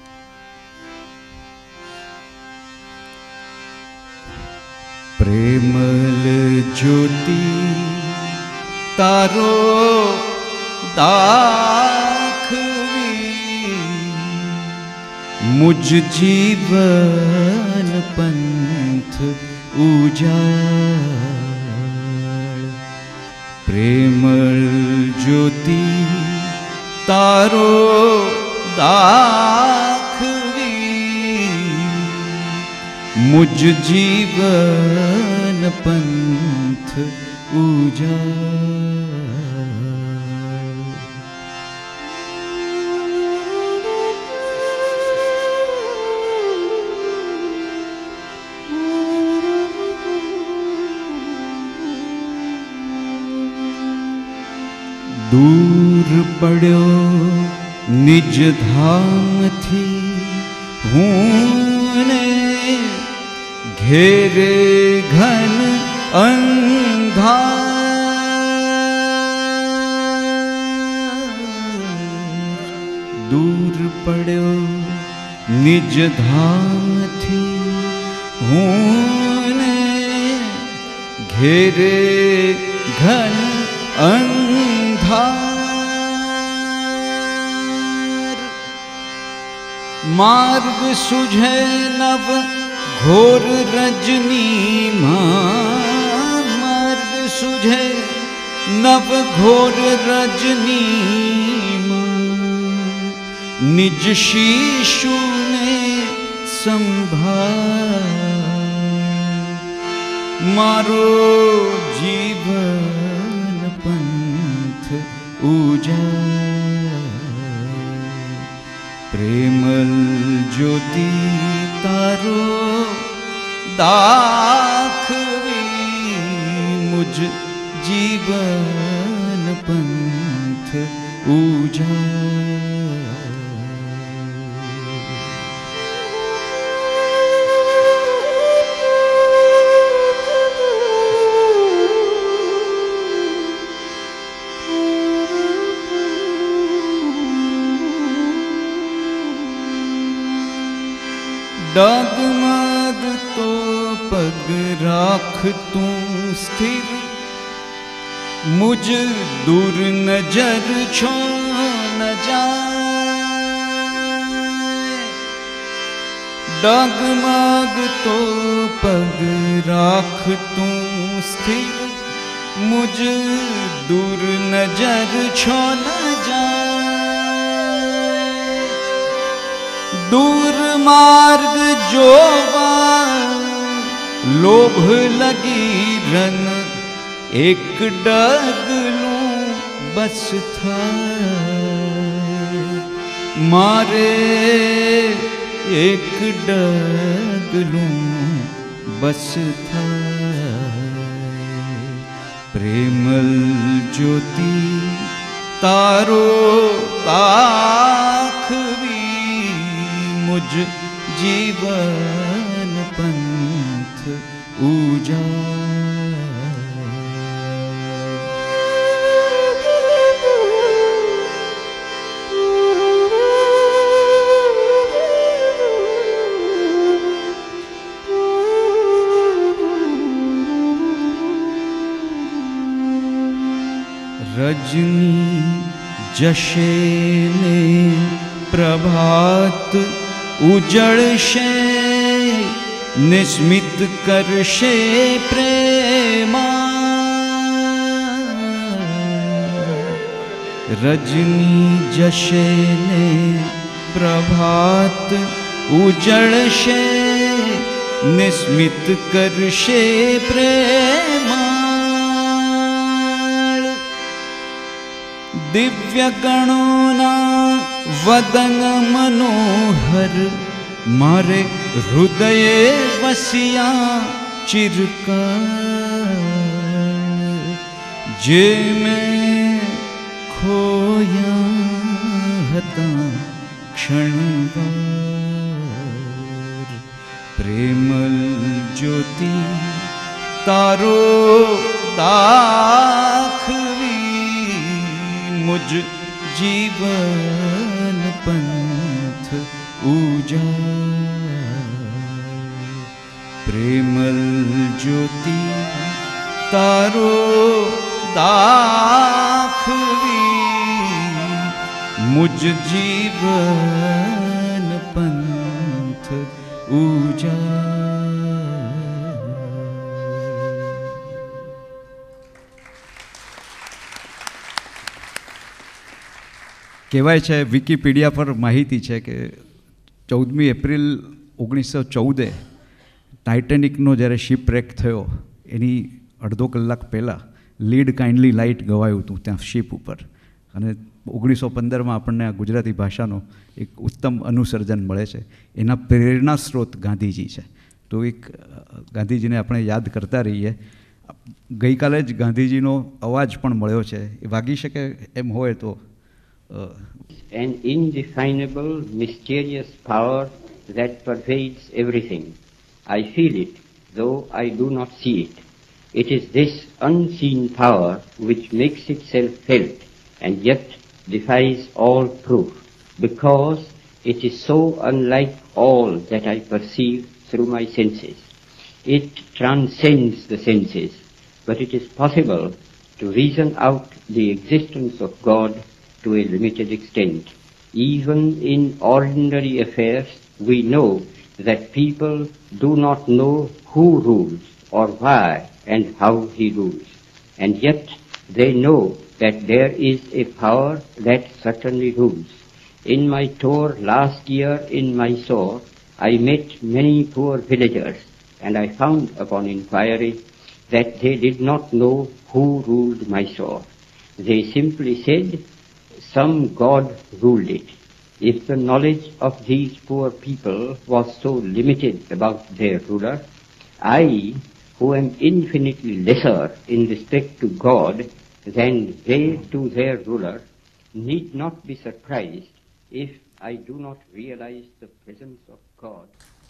Speaker 2: પ્રેમલ જ્યોતિ તારો દાખવી મુજ જીવન પંથ ઉજાળ. પ્રેમલ જ્યોતિ તારો દાખવી મુજ જીવન પંથ ઉજાળ. દૂર પડ્યો નિજ ધામથી હું ને ઘેરે ઘન અંધાર. દૂર પડ્યો નિજ ધામથી હું ને घेरे घन अंधार, मार्ग सुझे नव घोर रजनी मां, मार्ग सुझे नव घोर रजनी मां, निज शीशु ने संभाल, मारो जीवन पंथ उजाड़, प्रेमल ज्योति तारो दाखवी, मुझ जीवन पंथ उजाड़। डगमग तो पग राख तू स्थिर, मुझ दूर नजर छो न जाए, डगमग तो पग राख तू स्थिर, मुझ दूर नजर छो न जाए, दूर मार्ग जोवा लोभ लगी रन, एक डगलू बस था मारे, एक डगलू बस था, प्रेमल ज्योति तारो ताखवी, मुझ जीवन पंथ उजाड़। रजनी जशे ने प्रभात उजड़शे, निस्मित करशे प्रेमा, रजनी जशे ने प्रभात उजड़शे, निस्मित करशे प्रेमा, दिव्य गणोना वदन मनोहर, मारे हृदय वसिया चिरकाल, जे में खोया हता क्षणवार, प्रेमल ज्योति तारो दाखवी, मुझ जीवन पंथ उजाड़, प्रेमल ज्योति तारो दाखवी, मुझ जीवन पंथ उजाड़। કહેવાય છે વિકીપીડિયા પર માહિતી છે કે ચૌદમી એપ્રિલ ઓગણીસો ચૌદે ટાઇટેનિકનો જ્યારે શિપરેક થયો એની અડધો કલાક પહેલાં લીડ કાઇન્ડલી લાઇટ ગવાયું હતું ત્યાં શિપ ઉપર, અને ઓગણીસો પંદરમાં આપણને આ ગુજરાતી ભાષાનો એક ઉત્તમ અનુસર્જન મળે છે. એના પ્રેરણા સ્ત્રોત ગાંધીજી છે. તો એક ગાંધીજીને આપણે યાદ કરતા રહીએ. ગઈકાલે જ ગાંધીજીનો અવાજ પણ મળ્યો છે, એ વાગી શકે એમ હોય તો.
Speaker 4: An indefinable, mysterious power that pervades everything. I feel it, though I do not see it. It is this unseen power which makes itself felt and yet defies all proof, because it is so unlike all that I perceive through my senses. It transcends the senses, but it is possible to reason out the existence of God to a limited extent. Even in ordinary affairs, we know that people do not know who rules or why and how he rules. And yet they know that there is a power that certainly rules. In my tour last year in Mysore, I met many poor villagers, and I found upon inquiry that they did not know who ruled Mysore. They simply said, some god ruled it. If the knowledge of these poor people was so limited about their ruler, I, who am infinitely lesser in respect to God than they to their ruler, need not be surprised if I do not realize the presence of God.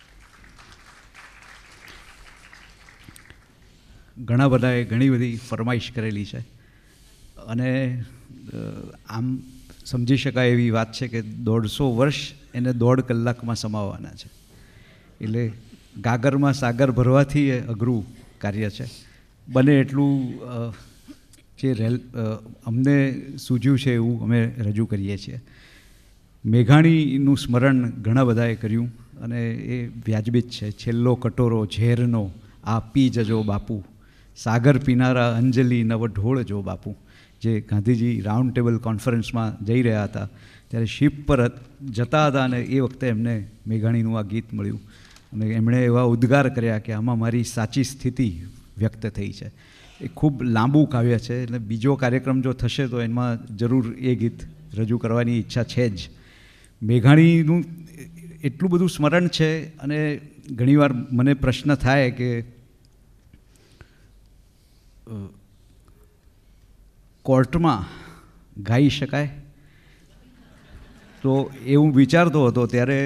Speaker 2: ઘણા બધાએ ઘણી બધી ફરમાઈશ કરેલી છે અને આમ સમજી શકાય એવી વાત છે કે દોઢસો વર્ષ એને દોઢ કલાકમાં સમાવવાના છે. એટલે ગાગરમાં સાગર ભરવાથી એ અઘરું કાર્ય છે. બને એટલું જે રેલ અમને સૂઝ્યું છે એવું અમે રજૂ કરીએ છીએ. મેઘાણીનું સ્મરણ ઘણા બધાએ કર્યું અને એ વ્યાજબી જ છે. છેલ્લો કટોરો ઝેરનો આ પી જજો બાપુ, સાગર પીનારા અંજલિ નવ ઢોળ જો બાપુ. જે ગાંધીજી રાઉન્ડ ટેબલ કોન્ફરન્સમાં જઈ રહ્યા હતા ત્યારે શિપ પર જતા હતા અને એ વખતે એમને મેઘાણીનું આ ગીત મળ્યું અને એમણે એવા ઉદ્ગાર કર્યા કે આમાં મારી સાચી સ્થિતિ વ્યક્ત થઈ છે. એ ખૂબ લાંબુ કાવ્ય છે એટલે બીજો કાર્યક્રમ જો થશે તો એમાં જરૂર એ ગીત રજૂ કરવાની ઈચ્છા છે જ. મેઘાણીનું એટલું બધું સ્મરણ છે અને ઘણીવાર મને પ્રશ્ન થાય કે કોર્ટમાં ગાઈ શકાય? તો એવું વિચારતો હતો ત્યારે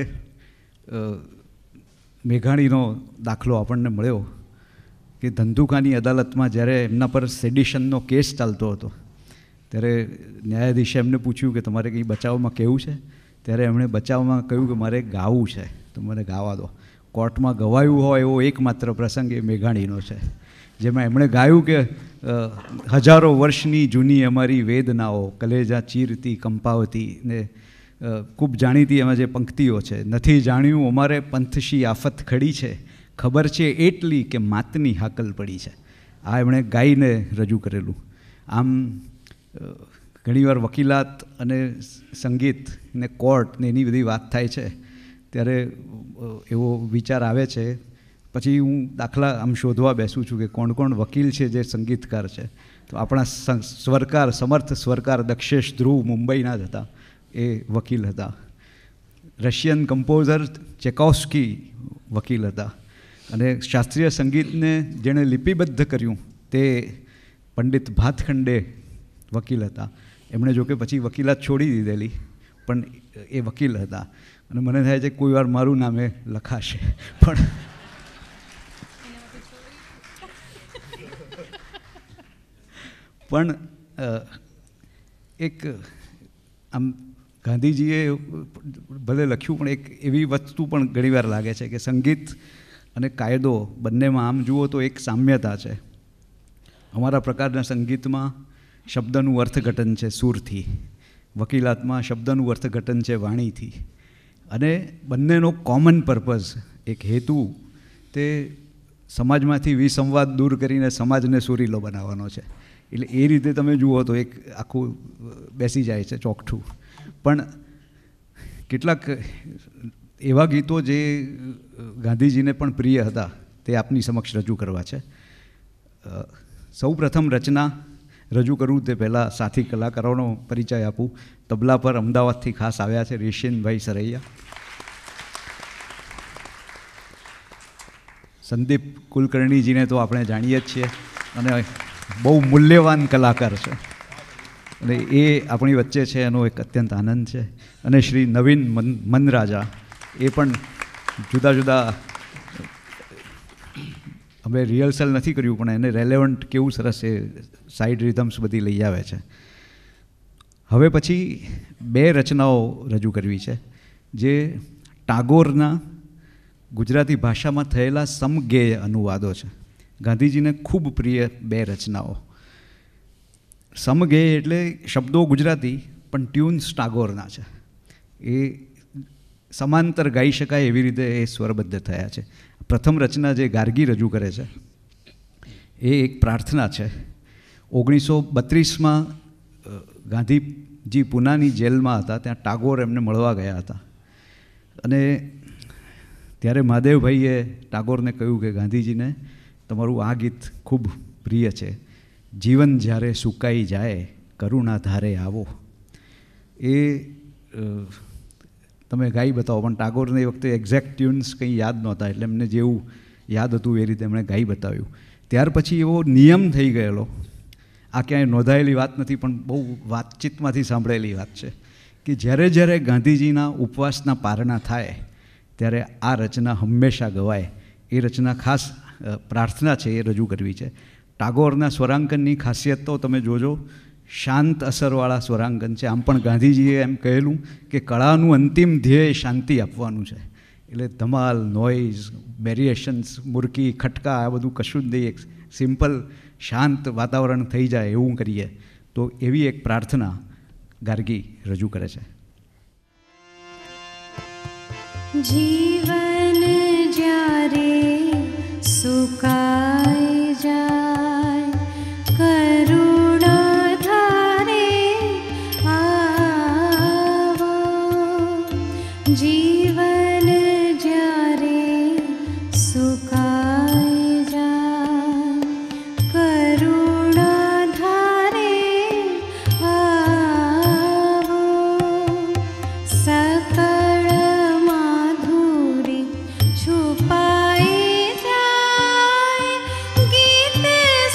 Speaker 2: મેઘાણીનો દાખલો આપણને મળ્યો કે ધંધુકાની અદાલતમાં જ્યારે એમના પર સેડિશનનો કેસ ચાલતો હતો ત્યારે ન્યાયાધીશે એમને પૂછ્યું કે તમારે કંઈ બચાવમાં કહેવું છે? ત્યારે એમણે બચાવમાં કહ્યું કે મારે ગાવું છે તો મને ગાવા દો. કોર્ટમાં ગવાયું હોય એવો એકમાત્ર પ્રસંગ એ મેઘાણીનો છે જેમાં એમણે ગાયું કે હજારો વર્ષની જૂની અમારી વેદનાઓ કલેજા ચીરતી કંપાવતી ને ખૂબ જાણીતી એમાં જે પંક્તિઓ છે, નથી જાણ્યું અમારે પંથશી આફત ખડી છે, ખબર છે એટલી કે માતની હાકલ પડી છે. આ એમણે ગાઈને રજૂ કરેલું. આમ ઘણીવાર વકીલાત અને સંગીત ને કોર્ટ ને એની બધી વાત થાય છે ત્યારે એવો વિચાર આવે છે. પછી હું દાખલા આમ શોધવા બેસું છું કે કોણ કોણ વકીલ છે જે સંગીતકાર છે. તો આપણા સ્વરકાર સમર્થ સ્વરકાર દક્ષેશ ધ્રુવ મુંબઈના જ હતા, એ વકીલ હતા. રશિયન કમ્પોઝર ચેકોસ્કી વકીલ હતા અને શાસ્ત્રીય સંગીતને જેણે લિપિબદ્ધ કર્યું તે પંડિત ભાતખંડે વકીલ હતા. એમણે જોકે પછી વકીલાત છોડી દીધેલી પણ એ વકીલ હતા અને મને થાય છે કોઈ વાર મારું નામે લખાશે. પણ પણ એક આમ ગાંધીજીએ ભલે લખ્યું પણ એક એવી વસ્તુ પણ ઘણીવાર લાગે છે કે સંગીત અને કાયદો બંનેમાં આમ જુઓ તો એક સામ્યતા છે. અમારા પ્રકારના સંગીતમાં શબ્દનું અર્થઘટન છે સૂરથી, વકીલાતમાં શબ્દનું અર્થઘટન છે વાણીથી, અને બંનેનો કોમન પર્પઝ એક હેતુ તે સમાજમાંથી વિસંવાદ દૂર કરીને સમાજને સુરીલો બનાવવાનો છે. એટલે એ રીતે તમે જુઓ તો એક આખું બેસી જાય છે ચોકઠું. પણ કેટલાક એવા ગીતો જે ગાંધીજીને પણ પ્રિય હતા તે આપની સમક્ષ રજૂ કરવા છે. સૌ પ્રથમ રચના રજૂ કરું તે પહેલાં સાથી કલાકારોનો પરિચય આપું. તબલા પર અમદાવાદથી ખાસ આવ્યા છે રેશિયનભાઈ સરૈયા. સંદીપ કુલકર્ણીજીને તો આપણે જાણીએ જ છીએ અને બહુ મૂલ્યવાન કલાકાર છે અને એ આપણી વચ્ચે છે એનો એક અત્યંત આનંદ છે. અને શ્રી નવીન મન મનરાજા એ પણ જુદા જુદા, અમે રિહર્સલ નથી કર્યું પણ એને રેલેવન્ટ કેવું સરસ એ સાઇડ રિધમ્સ બધી લઈ આવે છે. હવે પછી બે રચનાઓ રજૂ કરવી છે જે ટાગોરના ગુજરાતી ભાષામાં થયેલા સમગેય અનુવાદો છે. ગાંધીજીને ખૂબ પ્રિય બે રચનાઓ. સમગે એટલે શબ્દો ગુજરાતી પણ ટ્યુન્સ ટાગોરના છે. એ સમાંતર ગાઈ શકાય એવી રીતે એ સ્વરબદ્ધ થયા છે. પ્રથમ રચના જે ગાર્ગી રજૂ કરે છે એ એક પ્રાર્થના છે. ઓગણીસો બત્રીસમાં ગાંધીજી પૂનાની જેલમાં હતા, ત્યાં ટાગોર એમને મળવા ગયા હતા અને ત્યારે મહાદેવભાઈએ ટાગોરને કહ્યું કે ગાંધીજીને તમારું આ ગીત ખૂબ પ્રિય છે, જીવન જ્યારે સુકાઈ જાય કરુણા ધારે આવો. એ તમે ગાઈ બતાવો. પણ ટાગોરને એ વખતે એક્ઝેક્ટ ટ્યુન્સ કંઈ યાદ નહોતા, એટલે એમને જેવું યાદ હતું એ રીતે એમણે ગાઈ બતાવ્યું. ત્યાર પછી એવો નિયમ થઈ ગયેલો, આ ક્યાંય નોંધાયેલી વાત નથી પણ બહુ વાતચીતમાંથી સાંભળેલી વાત છે, કે જ્યારે જ્યારે ગાંધીજીના ઉપવાસના પારણા થાય ત્યારે આ રચના હંમેશા ગવાય. એ રચના ખાસ પ્રાર્થના છે, એ રજૂ કરવી છે. ટાગોરના સ્વરાંકનની ખાસિયત તો તમે જોજો, શાંત અસરવાળા સ્વરાંકન છે. આમ પણ ગાંધીજીએ એમ કહેલું કે કળાનું અંતિમ ધ્યેય શાંતિ આપવાનું છે. એટલે ધમાલ, નોઇઝ, વેરિએશન્સ, મુરકી, ખટકા આ બધું કશું જ નહીં, એક સિમ્પલ શાંત વાતાવરણ થઈ જાય એવું કરીએ તો એવી એક પ્રાર્થના ગાર્ગી રજૂ કરે છે.
Speaker 3: જીવન જ્યારે સુકાઈ જાય કરુણા ધારે આવો, જીવન જ્યારે સુકાઈ જાય કરુણા ધારે આવો, સકળ માધુરી છુપાઈ જાય ગીત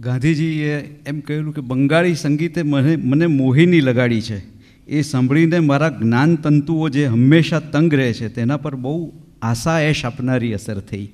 Speaker 2: ગાંધીજીએ એમ કહેલું કે બંગાળી સંગીતે મને મને મોહિની લગાડી છે. એ સાંભળીને મારા જ્ઞાન તંતુઓ જે હંમેશા તંગ રહે છે તેના પર બહુ આશા એશ આપનારી અસર થઈ.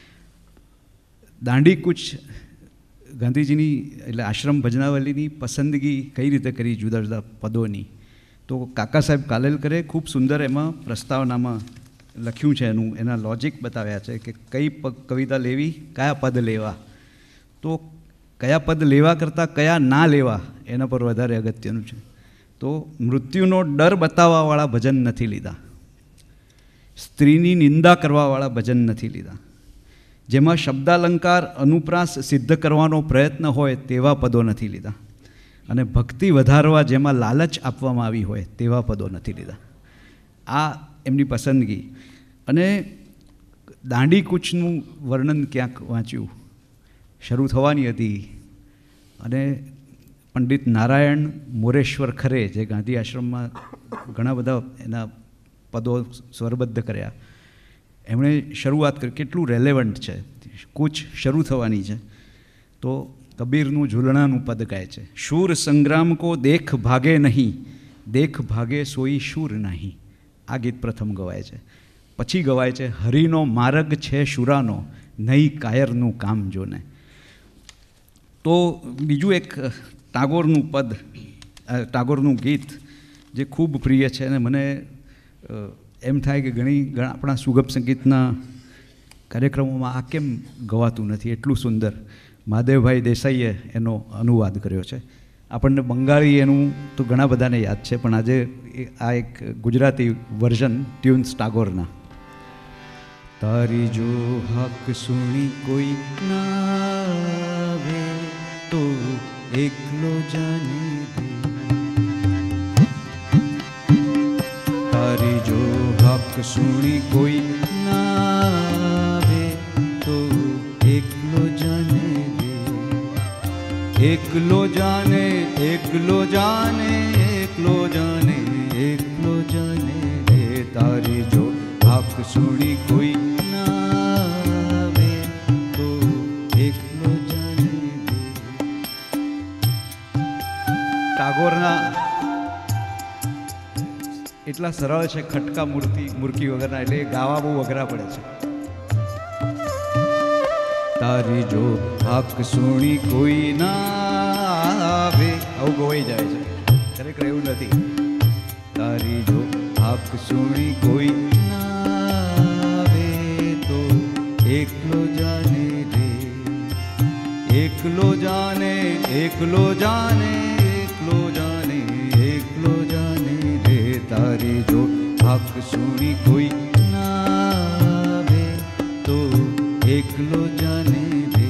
Speaker 2: દાંડી કૂચ ગાંધીજીની એટલે આશ્રમ ભજનાવલીની પસંદગી કઈ રીતે કરી જુદા જુદા પદોની, તો કાકા સાહેબ કાલેલકરે ખૂબ સુંદર એમાં પ્રસ્તાવનામાં લખ્યું છે. એનું એના લોજિક બતાવ્યા છે કે કઈ કવિતા લેવી, કયા પદ લેવા. તો કયા પદ લેવા કરતાં કયા ના લેવા એના પર વધારે અગત્યનું છે. તો મૃત્યુનો ડર બતાવવાવાળા ભજન નથી લીધા, સ્ત્રીની નિંદા કરવાવાળા ભજન નથી લીધા, જેમાં શબ્દાલંકાર અનુપ્રાસ સિદ્ધ કરવાનો પ્રયત્ન હોય તેવા પદો નથી લીધા, અને ભક્તિ વધારવા જેમાં લાલચ આપવામાં આવી હોય તેવા પદો નથી લીધા. આ એમની પસંદગી. અને દાંડી કૂચનું વર્ણન ક્યાંક વાંચ્યું, શરૂ થવાની હતી, અને પંડિત નારાયણ મોરેશ્વર ખરે જે ગાંધી આશ્રમમાં ઘણા બધા એના પદો સ્વરબદ્ધ કર્યા, એમણે શરૂઆત કરી. કેટલું રેલેવન્ટ છે. કૂચ શરૂ થવાની છે તો કબીરનું ઝૂલણાનું પદ ગાય છે. શૂર સંગ્રામ કો દેખ ભાગે નહીં, દેખ ભાગે સોઈ શૂર નહીં. આ ગીત પ્રથમ ગવાય છે. પછી ગવાય છે હરિનો માર્ગ છે શુરાનો, નહીં કાયરનું કામ જોને. તો બીજું એક ટાગોરનું પદ, ટાગોરનું ગીત જે ખૂબ પ્રિય છે, અને મને એમ થાય કે ઘણી આપણા સુગમ સંગીતના કાર્યક્રમોમાં આ કેમ ગવાતું નથી, એટલું સુંદર. મહાદેવભાઈ દેસાઈએ એનો અનુવાદ કર્યો છે. આપણને બંગાળી એનું તો ઘણા બધાને યાદ છે, પણ આજે આ એક ગુજરાતી વર્ઝન ટ્યુન્સ ટાગોરના. તારી જો હક સુણી કોઈ ના આવે તો એકલો જાને દે, તારી જો હક સુણી કોઈ ના આવે તો એકલો જાને દે, એકલો જાને એકલો જાને એકલો જાને એકલો જાને દે, તારી જો હક સુણી કોઈ ના આવે તો એકલો જાને દે. ટાગોરના એટલા સરળ છે, ખટકા મૂર્તિ મૂર્તિ વગરના, એટલે ગાવા બહુ અઘરા પડે છે. તારી જો હક સુણી કોઈ ના આવે, આવું ગવાઈ જાય છે, ખરેખર એવું નથી. તારી જો હક સુણી કોઈ ના આવે તો એકલો જાને રે, એકલો જાને એકલો જાને એકલો જાને એકલો જાને રે, તારી જો હક સુણી કોઈ ના આવે તો એકલો જાને રે.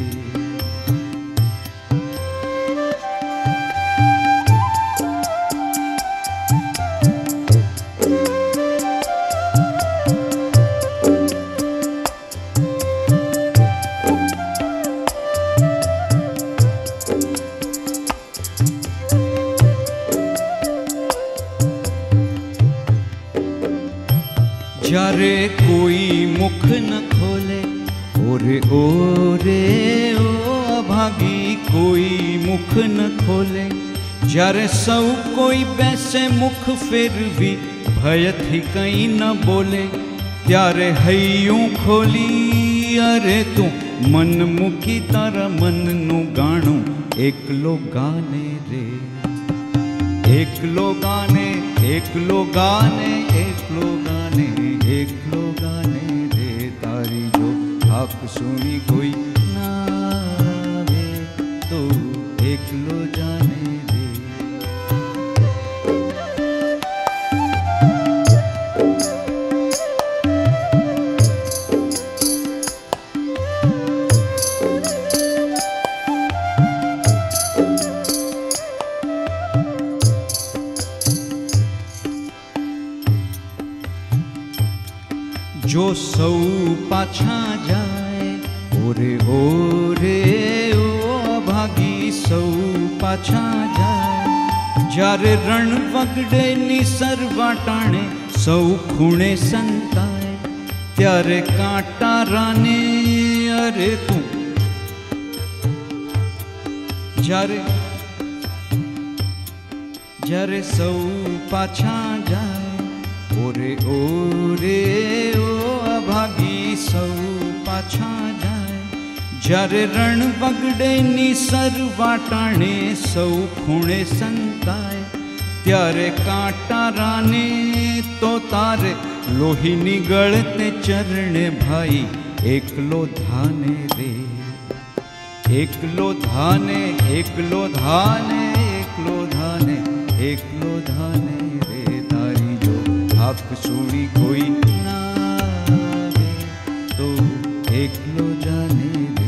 Speaker 2: જ્યારે કોઈ મુખ ન ખોલે, ઓરે ઓરે ઓ અભાગી કોઈ મુખ ન ખોલે, જ્યારે સૌ કોઈ બેસે મુખ ફેરવી ભયથી કંઈ ન બોલે, ત્યારે હૈયું ખોલી અરે તું મન મૂકી તારા મનનું ગાણું એકલો ગાને રે, એકલો ગાને એકલો ગાને એકલો ગાને એકલો ગાને રે, તારી જો હક સુણી કોઈ ના આવે તો એકલો જાને રે. જો સૌ પાછા જાય, ઓરે ઓરે ઓ ભાગી સૌ પાછા જાય, જ્યારે રણ વગડે નિસર વાટાણે સૌ ખૂણે સંતાય, ત્યારે કાંટા રાને અરે તું જ્યારે જ્યારે સૌ પાછા જાય, ઓરે ઓરે ઓ અભાગી સૌ પાછા જાય, જ્યારે રણ વગડે નિસર વાટાણે સૌ ખૂણે સંતાય, ત્યારે કાંટા રાને તો તારે લોહી નીગળતે ચરણે ભાઈ એકલો ધાને રે, એકલો ધાને એકલો ધાને એકલો ધાને એકલો ધાને રે, તારી જો હાક સુણી કોઈ ના આવે તો એકલો જાને રે.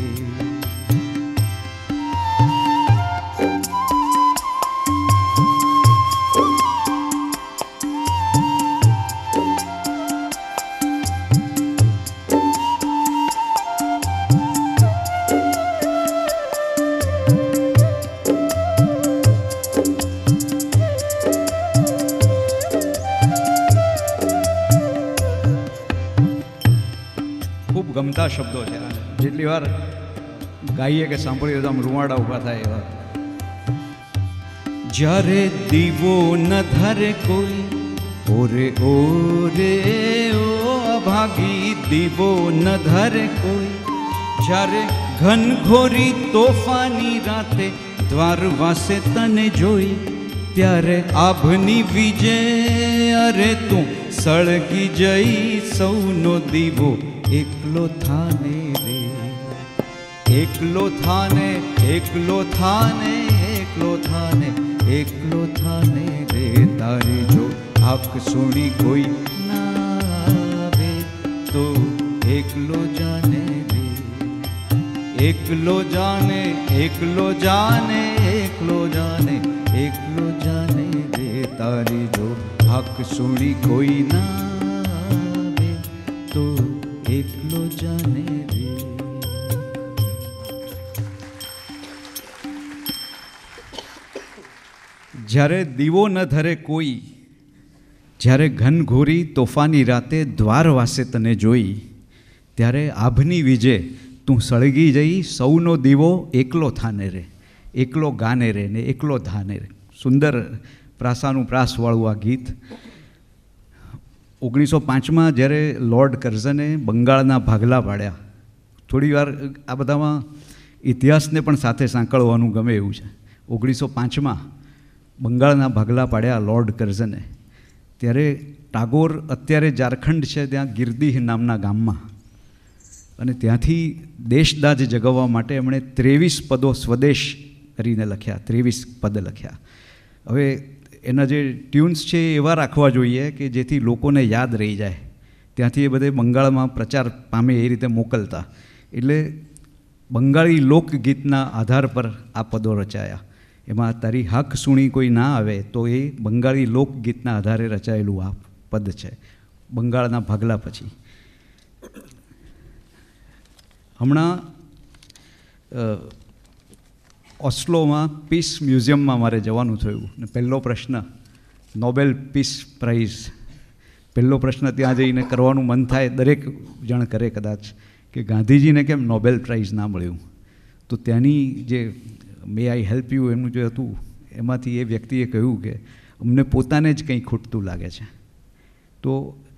Speaker 2: ગમતા શબ્દો છે. જેટલી વાર ગાઈએ કે સાંભળીએ તો આમ રૂવાડા ઊભા થાય એવા. જ્યારે દીવો ન ધરે કોઈ, ઓરે ઓરે ઓ અભાગી દીવો ન ધરે કોઈ, જ્યારે ઘનઘોરી તોફાની રાતે દ્વાર વાસે તને જોઈ, ત્યારે આભની વિજે અરે તું સળગી જઈ સૌનો દીવો એકલો થાને રે, એકલો થાને એકલો થાને એકલો થાને એકલો થાને રે, તારી જો હાક સુણી કોઈ ના આવે તો એકલો જાને રે, એકલો જાને એકલો જાને એકલો જાને એકલો જાને રે, તારી જો હાક સુણી કોઈ ના આવે તો એકલો જાને રે. જ્યારે દીવો ન ધરે કોઈ, જ્યારે ઘનઘોરી તોફાની રાતે દ્વાર વાસે તને જોઈ, ત્યારે આભની વિજે તું સળગી જઈ સૌનો દીવો એકલો થાને રે, એકલો ગાને રે ને એકલો ધાને રે. સુંદર પ્રાસાનું પ્રાસવાળું આ ગીત. ઓગણીસો પાંચમાં જ્યારે લોર્ડ કર્ઝને બંગાળના ભાગલા પાડ્યા, થોડી વાર આ બધામાં ઇતિહાસને પણ સાથે સાંકળવાનું ગમે એવું છે. ઓગણીસો પાંચમાં બંગાળના ભાગલા પાડ્યા લોર્ડ કર્ઝને, ત્યારે ટાગોર અત્યારે ઝારખંડ છે ત્યાં ગિરદીહ નામના ગામમાં, અને ત્યાંથી દેશદાજ જગાવવા માટે એમણે ત્રેવીસ પદો સ્વદેશ કરીને લખ્યા, ત્રેવીસ પદ લખ્યા. હવે એના જે ટ્યુન્સ છે એ એવા રાખવા જોઈએ કે જેથી લોકોને યાદ રહી જાય, ત્યાંથી એ બધે બંગાળમાં પ્રચાર પામે એ રીતે મોકલતા. એટલે બંગાળી લોકગીતના આધાર પર આ પદો રચાયા. એમાં તારી હાક સુણી કોઈ ના આવે તો એ બંગાળી લોકગીતના આધારે રચાયેલું આ પદ છે બંગાળના ભાગલા પછી. હમણાં ઓસ્લોમાં પીસ મ્યુઝિયમમાં મારે જવાનું થયું ને પહેલો પ્રશ્ન નોબેલ પીસ પ્રાઇઝ, પહેલો પ્રશ્ન ત્યાં જઈને કરવાનું મન થાય, દરેક જણ કરે કદાચ, કે ગાંધીજીને કેમ નોબેલ પ્રાઇઝ ના મળ્યું. તો ત્યાંની જે મે આઈ હેલ્પ યુ એમનું જે હતું એમાંથી એ વ્યક્તિએ કહ્યું કે અમને પોતાને જ કંઈ ખૂટતું લાગે છે. તો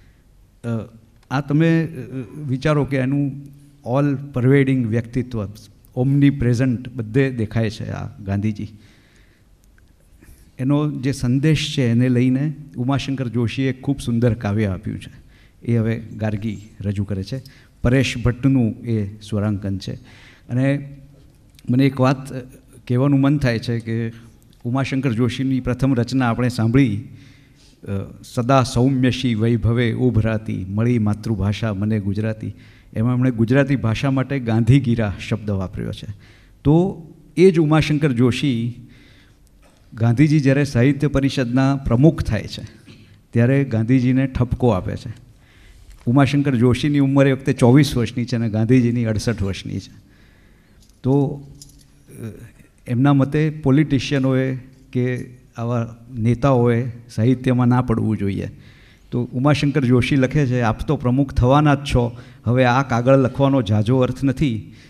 Speaker 2: આ તમે વિચારો કે એનું ઓલ પરવેડિંગ વ્યક્તિત્વ, ઓમની પ્રેઝન્ટ બધે દેખાય છે આ ગાંધીજી. એનો જે સંદેશ છે એને લઈને ઉમાશંકર જોશીએ ખૂબ સુંદર કાવ્ય આપ્યું છે, એ હવે ગાર્ગી રજૂ કરે છે. પરેશ ભટ્ટનું એ સ્વરાંકન છે. અને મને એક વાત કહેવાનું મન થાય છે કે ઉમાશંકર જોશીની પ્રથમ રચના આપણે સાંભળી, સદા સૌમ્યશી વૈભવે ઉભરાતી મળી માતૃભાષા મને ગુજરાતી, એમાં એમણે ગુજરાતી ભાષા માટે ગાંધીગીરા શબ્દ વાપર્યો છે. તો એ જ ઉમાશંકર જોશી ગાંધીજી જ્યારે સાહિત્ય પરિષદના પ્રમુખ થાય છે ત્યારે ગાંધીજીને ઠપકો આપે છે. ઉમાશંકર જોશીની ઉંમર એ વખતે ચોવીસ વર્ષની છે અને ગાંધીજીની અડસઠ વર્ષની છે. તો એમના મતે પોલિટિશિયનોએ કે આવા નેતાઓએ સાહિત્યમાં ના પડવું જોઈએ. તો ઉમાશંકર જોશી લખે છે, આપ તો પ્રમુખ થવાના જ છો, હવે આ કાગળ લખવાનો ઝાઝો અર્થ નથી,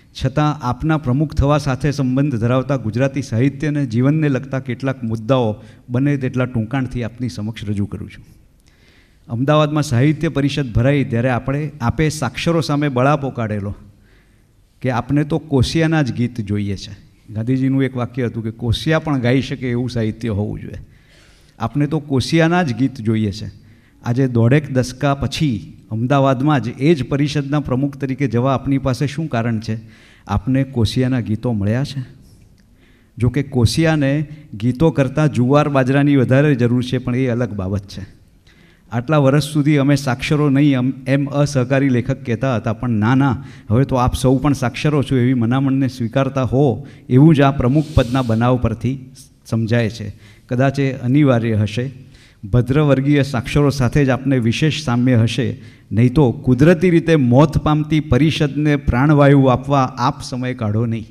Speaker 2: છતાં આપના પ્રમુખ થવા સાથે સંબંધ ધરાવતા ગુજરાતી સાહિત્ય અને જીવનને લગતા કેટલાક મુદ્દાઓ બને તેટલા ટૂંકાણથી આપની સમક્ષ રજૂ કરું છું. અમદાવાદમાં સાહિત્ય પરિષદ ભરાઈ ત્યારે આપણે આપે સાક્ષરો સામે બળાપો કાઢેલો કે આપને તો કોશિયાના જ ગીત જોઈએ છે. ગાંધીજીનું એક વાક્ય હતું કે કોશિયા પણ ગાઈ શકે એવું સાહિત્ય હોવું જોઈએ. આપને તો કોશિયાના જ ગીત જોઈએ છે. આજે દોઢેક દશકા પછી અમદાવાદમાં જ એ જ પરિષદના પ્રમુખ તરીકે જવા આપની પાસે શું કારણ છે? આપને કોશિયાના ગીતો મળ્યા છે? જો કે કોશિયાને ગીતો કરતાં જુવાર બાજરાની વધારે જરૂર છે, પણ એ અલગ બાબત છે. આટલા વર્ષ સુધી અમે સાક્ષરો નહીં એમ અસહકારી લેખક કહેતા હતા, પણ ના ના, હવે તો આપ સૌ પણ સાક્ષરો છો એવી મનામણને સ્વીકારતા હો એવું જ આ પ્રમુખ પદના બનાવ પરથી સમજાય છે. કદાચ એ અનિવાર્ય હશે. ભદ્રવર્ગીય સાક્ષરો સાથે જ આપને વિશેષ સામ્ય હશે, નહીં તો કુદરતી રીતે મોત પામતી પરિષદને પ્રાણવાયુ આપવા આપ સમય કાઢો નહીં.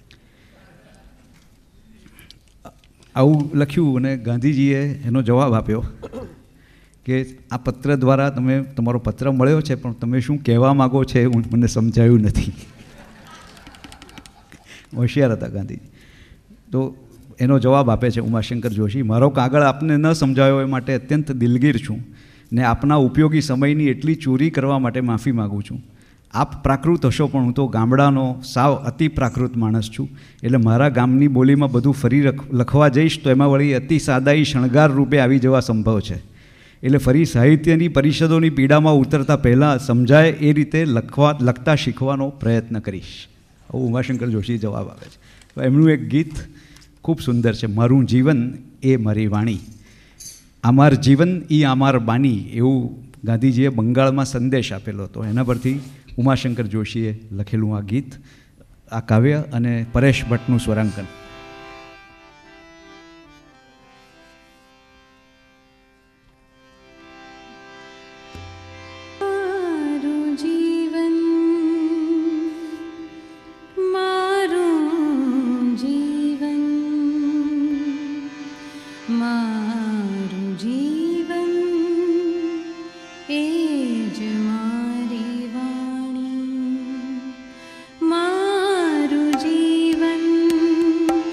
Speaker 2: આવું લખ્યું અને ગાંધીજીએ એનો જવાબ આપ્યો કે આ પત્ર દ્વારા તમે તમારો પત્ર મળ્યો છે, પણ તમે શું કહેવા માગો છો એ મને સમજાયું નથી. હોશિયાર હતા ગાંધીજી. તો એનો જવાબ આપે છે ઉમાશંકર જોશી. મારો કાગળ આપને ન સમજાયો એ માટે અત્યંત દિલગીર છું ને આપના ઉપયોગી સમયની એટલી ચોરી કરવા માટે માફી માગું છું. આપ પ્રાકૃત હશો, પણ હું તો ગામડાનો સાવ અતિ પ્રાકૃત માણસ છું. એટલે મારા ગામની બોલીમાં બધું ફરી લખવા જઈશ તો એમાં વળી અતિ સાદાઈ શણગાર રૂપે આવી જવા સંભવ છે. એટલે ફરી સાહિત્યની પરિષદોની પીડામાં ઉતરતા પહેલાં સમજાય એ રીતે લખવા લખતા શીખવાનો પ્રયત્ન કરીશ. આવું ઉમાશંકર જોશી જવાબ આપે છે. એમનું એક ગીત ખૂબ સુંદર છે, મારું જીવન એ મારી વાણી, આમાર જીવન ઈ આમાર બાની, એવું ગાંધીજીએ બંગાળમાં સંદેશ આપેલો હતો. એના પરથી ઉમાશંકર જોશીએ લખેલું આ ગીત, આ કાવ્ય અને પરેશ ભટ્ટનું સ્વરાંકન.
Speaker 3: મારું જીવન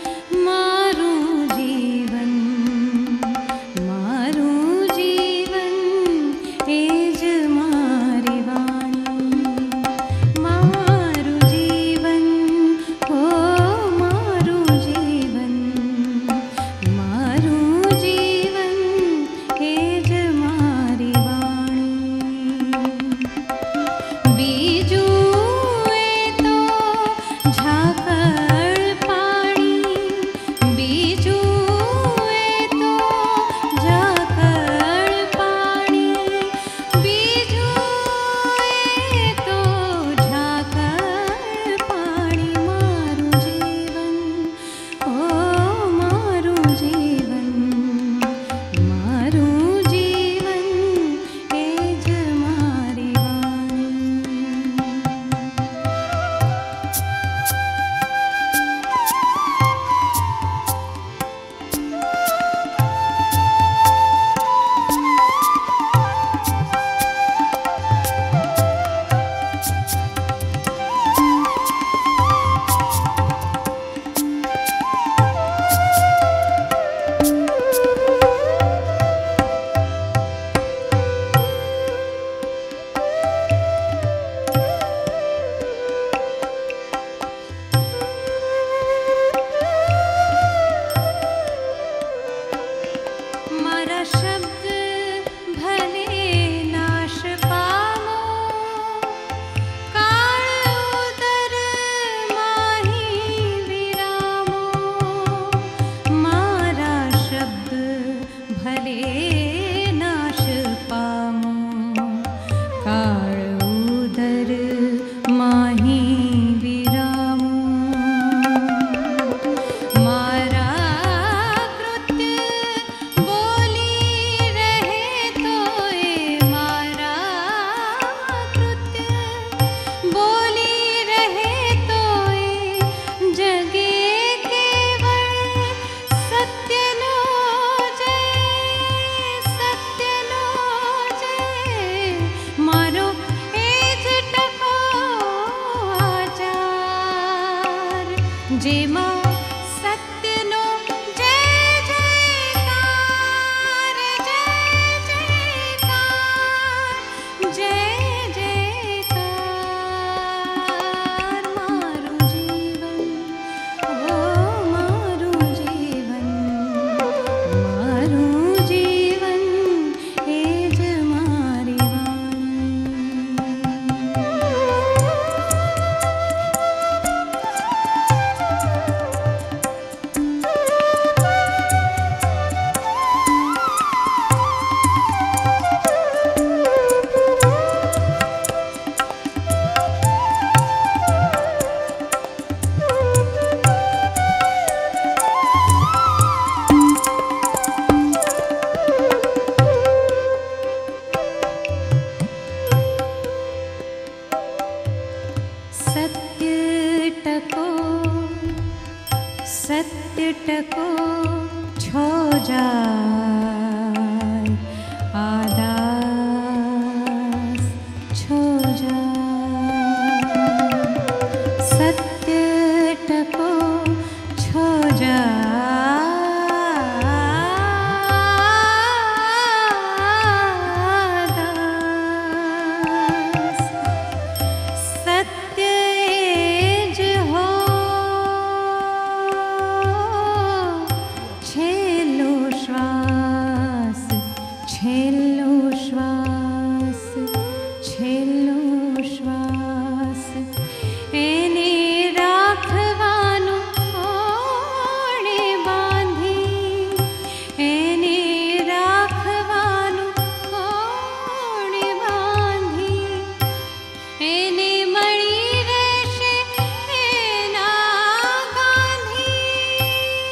Speaker 3: છેલ્લો શ્વાસ છેલ્લો શ્વાસ એને રાખવાનું કોણે બાંધી એને રાખવાનું કોણે બાંધી એને મળી રહેશે એના ગાંધી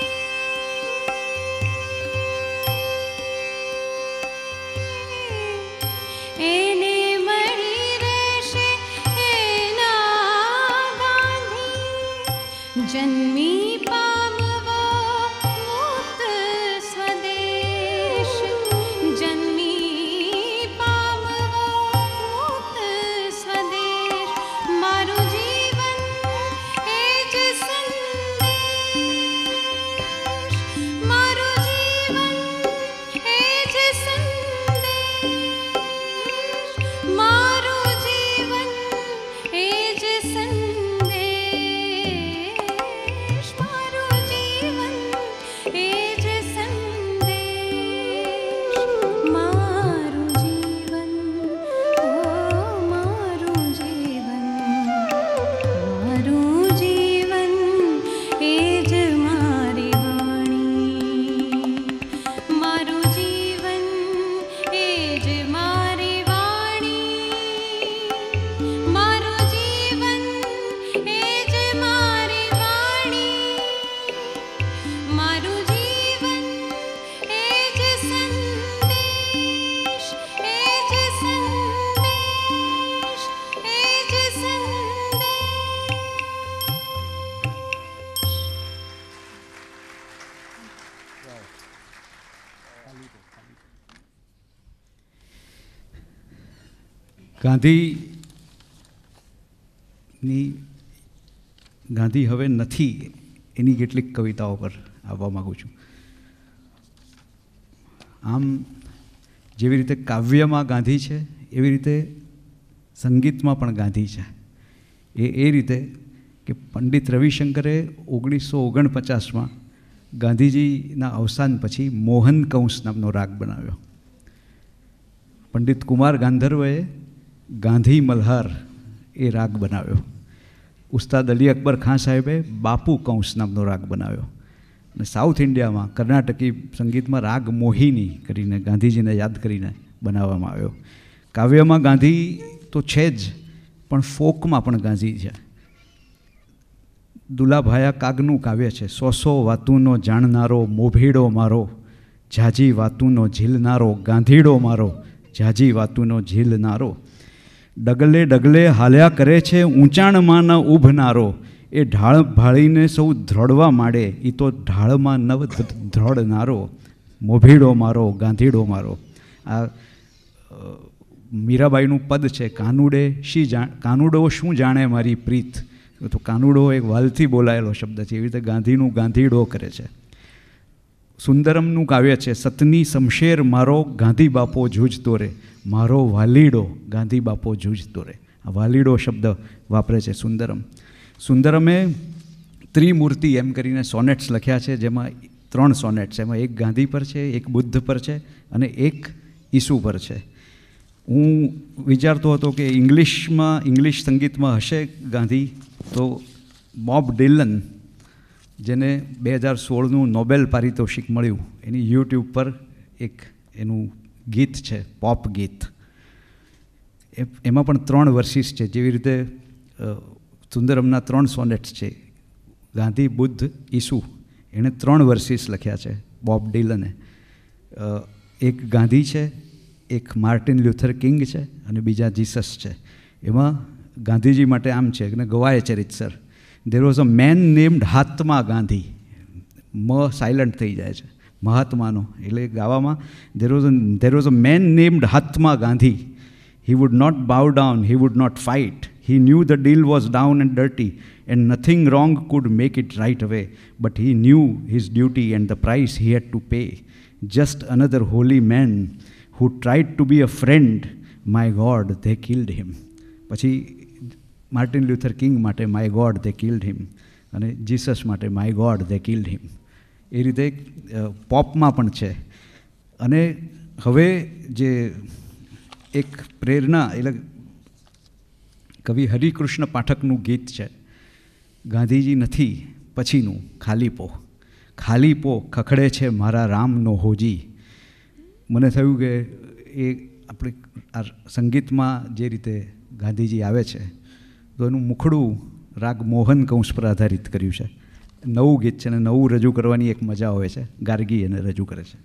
Speaker 3: એને મળી રહેશે એના ગાંધી જન્મી પામવો મુક્ત સ્વદેશ જન્મી પામવો મુક્ત સ્વદેશ મારું જીવન એ જ સંદેશ મારું જીવન એ જ સંદેશ મારું જીવન એ જ સંદેશ મારું જીવન એ જ સંદેશ મારું જીવન ઓ મારું જીવન મારું જીવન એ જ મારી વાણી મારું જીવન એ જ મારી વાણી મારું જીવન એ જ મારી વાણી મારું જીવન એ જ સંદેશ એ જ સંદેશ એ જ સંદેશ
Speaker 2: ગાંધીની ગાંધી હવે નથી એની કેટલીક કવિતાઓ પર આવવા માગું છું. આમ જેવી રીતે કાવ્યમાં ગાંધી છે એવી રીતે સંગીતમાં પણ ગાંધી છે. એ એ રીતે કે પંડિત રવિશંકરે ઓગણીસો ઓગણપચાસમાં ગાંધીજીના અવસાન પછી મોહન કંસ નામનો રાગ બનાવ્યો. પંડિત કુમાર ગાંધર્વએ ગાંધી મલ્હાર એ રાગ બનાવ્યો. ઉસ્તાદ અલી અકબર ખાન સાહેબે બાપુ કંસ નામનો રાગ બનાવ્યો. અને સાઉથ ઇન્ડિયામાં કર્ણાટકી સંગીતમાં રાગ મોહિની કરીને ગાંધીજીને યાદ કરીને બનાવવામાં આવ્યો. કાવ્યમાં ગાંધી તો છે જ, પણ ફોકમાં પણ ગાંધી છે. દુલાભાયા કાગનું કાવ્ય છે. સો સો વાતુનો જાણનારો મોભીડો મારો, ઝાજી વાતુનો ઝીલનારો ગાંધીડો મારો, ઝાજી વાતુનો ઝીલનારો. ડગલે ડગલે હાલ્યા કરે છે ઊંચાણમાં ન ઉભનારો, એ ઢાળ ભાળીને સૌ ધ્રોડવા માંડે, એ તો ઢાળમાં નવ ધ્રોડનારો, મોભીડો મારો ગાંધીડો મારો. આ મીરાબાઈનું પદ છે. કાનુડે શી જાણ કાનુડો શું જાણે મારી પ્રીત. તો કાનુડો એક વાલથી બોલાયેલો શબ્દ છે. એવી રીતે ગાંધીનું ગાંધીડો કરે છે. સુંદરમનું કાવ્ય છે. સતની શમશેર મારો ગાંધી બાપો જૂજતો રે, મારો વાલીડો ગાંધી બાપો જૂજતો રે. આ વાલીડો શબ્દ વાપરે છે સુંદરમ. સુંદરમે ત્રિમૂર્તિ એમ કરીને સોનેટ્સ લખ્યા છે, જેમાં ત્રણ સોનેટ્સ, એમાં એક ગાંધી પર છે, એક બુદ્ધ પર છે અને એક ઈસુ પર છે. હું વિચારતો હતો કે ઇંગ્લિશમાં ઇંગ્લિશ સંગીતમાં હશે ગાંધી તો બોબ ડિલન, જેને બે હજાર સોળનું નોબેલ પારિતોષિક મળ્યું, એની યુટ્યુબ પર એક એનું ગીત છે, પોપ ગીત. એ એમાં પણ ત્રણ વર્સિસ છે. જેવી રીતે સુંદરમના ત્રણ સોનેટ્સ છે. ગાંધી બુદ્ધ ઈસુ એણે ત્રણ વર્સિસ લખ્યા છે બોબ ડિલને. એક ગાંધી છે, એક માર્ટિન લ્યુથર કિંગ છે અને બીજા જીસસ છે. એમાં ગાંધીજી માટે આમ છે કે ગવાય છે રીતસર. There was a man named Hatma Gandhi. મ સાયલન્ટ થઈ જાય છે મહાત્માનો, એટલે ગાવામાં there was there was a man named Hatma Gandhi. He would not bow down, he would not fight. He knew the deal was down and dirty and nothing wrong could make it right away, but he knew his duty and the price he had to pay. Just another holy man who tried to be a friend. My God, they killed him. પછી Martin Luther King માટે my God they killed him અને Jesus માટે my God they killed him. એ રીતે પોપમાં પણ છે. અને હવે જે એક પ્રેરણા એટલે કવિ હરિકૃષ્ણ પાઠકનું ગીત છે, ગાંધીજી નથી પછીનું, ખાલીપો. ખાલીપો ખખડે છે મારા રામનો હોજી. મને થયું કે એ આપણે આ સંગીતમાં જે રીતે ગાંધીજી આવે છે તો એનું મુખડું રાગ મોહન કંસ પર આધારિત કર્યું છે. નવું ગીત છે ને નવું રજૂ કરવાની એક મજા હોય છે. ગાર્ગી એને રજૂ કરે છે.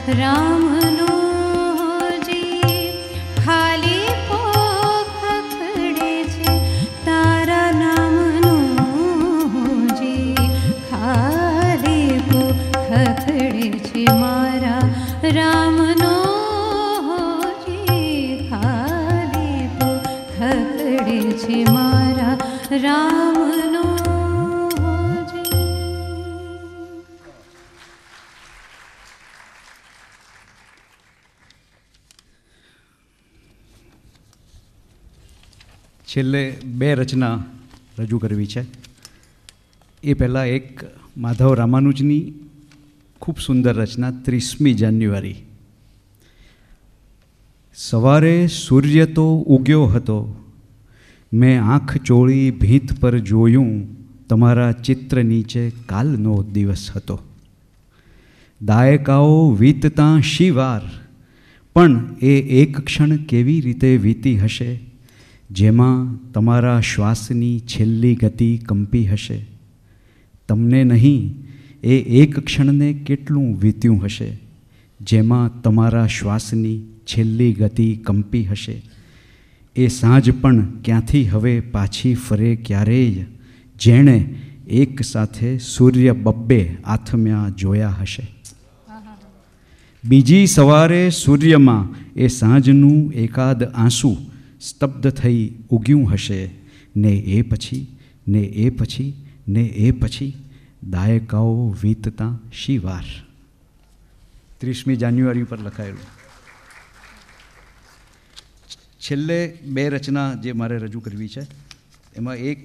Speaker 3: રામનો જી ખાલી પો ખખડે છે તારા નામનો જી ખાલી પો ખખડે છે મારા રામનો જી ખાલી પો ખખડે છે મારા રામનો
Speaker 2: છેલ્લે બે રચના રજૂ કરવી છે. એ પહેલાં એક માધવ રામાનુજની ખૂબ સુંદર રચના ત્રીસમી જાન્યુઆરી. સવારે સૂર્ય તો ઉગ્યો હતો, મેં આંખ ચોળી ભીંત પર જોયું, તમારા ચિત્ર નીચે કાલનો દિવસ હતો. દાયકાઓ વીતતાં શિવાર, પણ એ એક ક્ષણ કેવી રીતે વીતી હશે જેમાં તમારા શ્વાસની છેલ્લી ગતિ કંપી હશે. તમને નહીં, એ એક ક્ષણને કેટલું વીત્યું હશે જેમાં તમારા શ્વાસની છેલ્લી ગતિ કંપી હશે. એ સાંજ પણ ક્યાંથી હવે પાછી ફરે ક્યારેય, જેણે એક સાથે સૂર્ય બબ્બે આથમ્યા જોયા હશે. બીજી સવારે સૂર્યમાં એ સાંજનું એકાદ આંસુ સ્તબ્ધ થઈ ઉગ્યું હશે, ને એ પછી ને એ પછી ને એ પછી દાયકાઓ વીતતા શિવાર. ત્રીસમી જાન્યુઆરી પર લખાયેલું. છેલ્લે બે રચના જે મારે રજૂ કરવી છે એમાં એક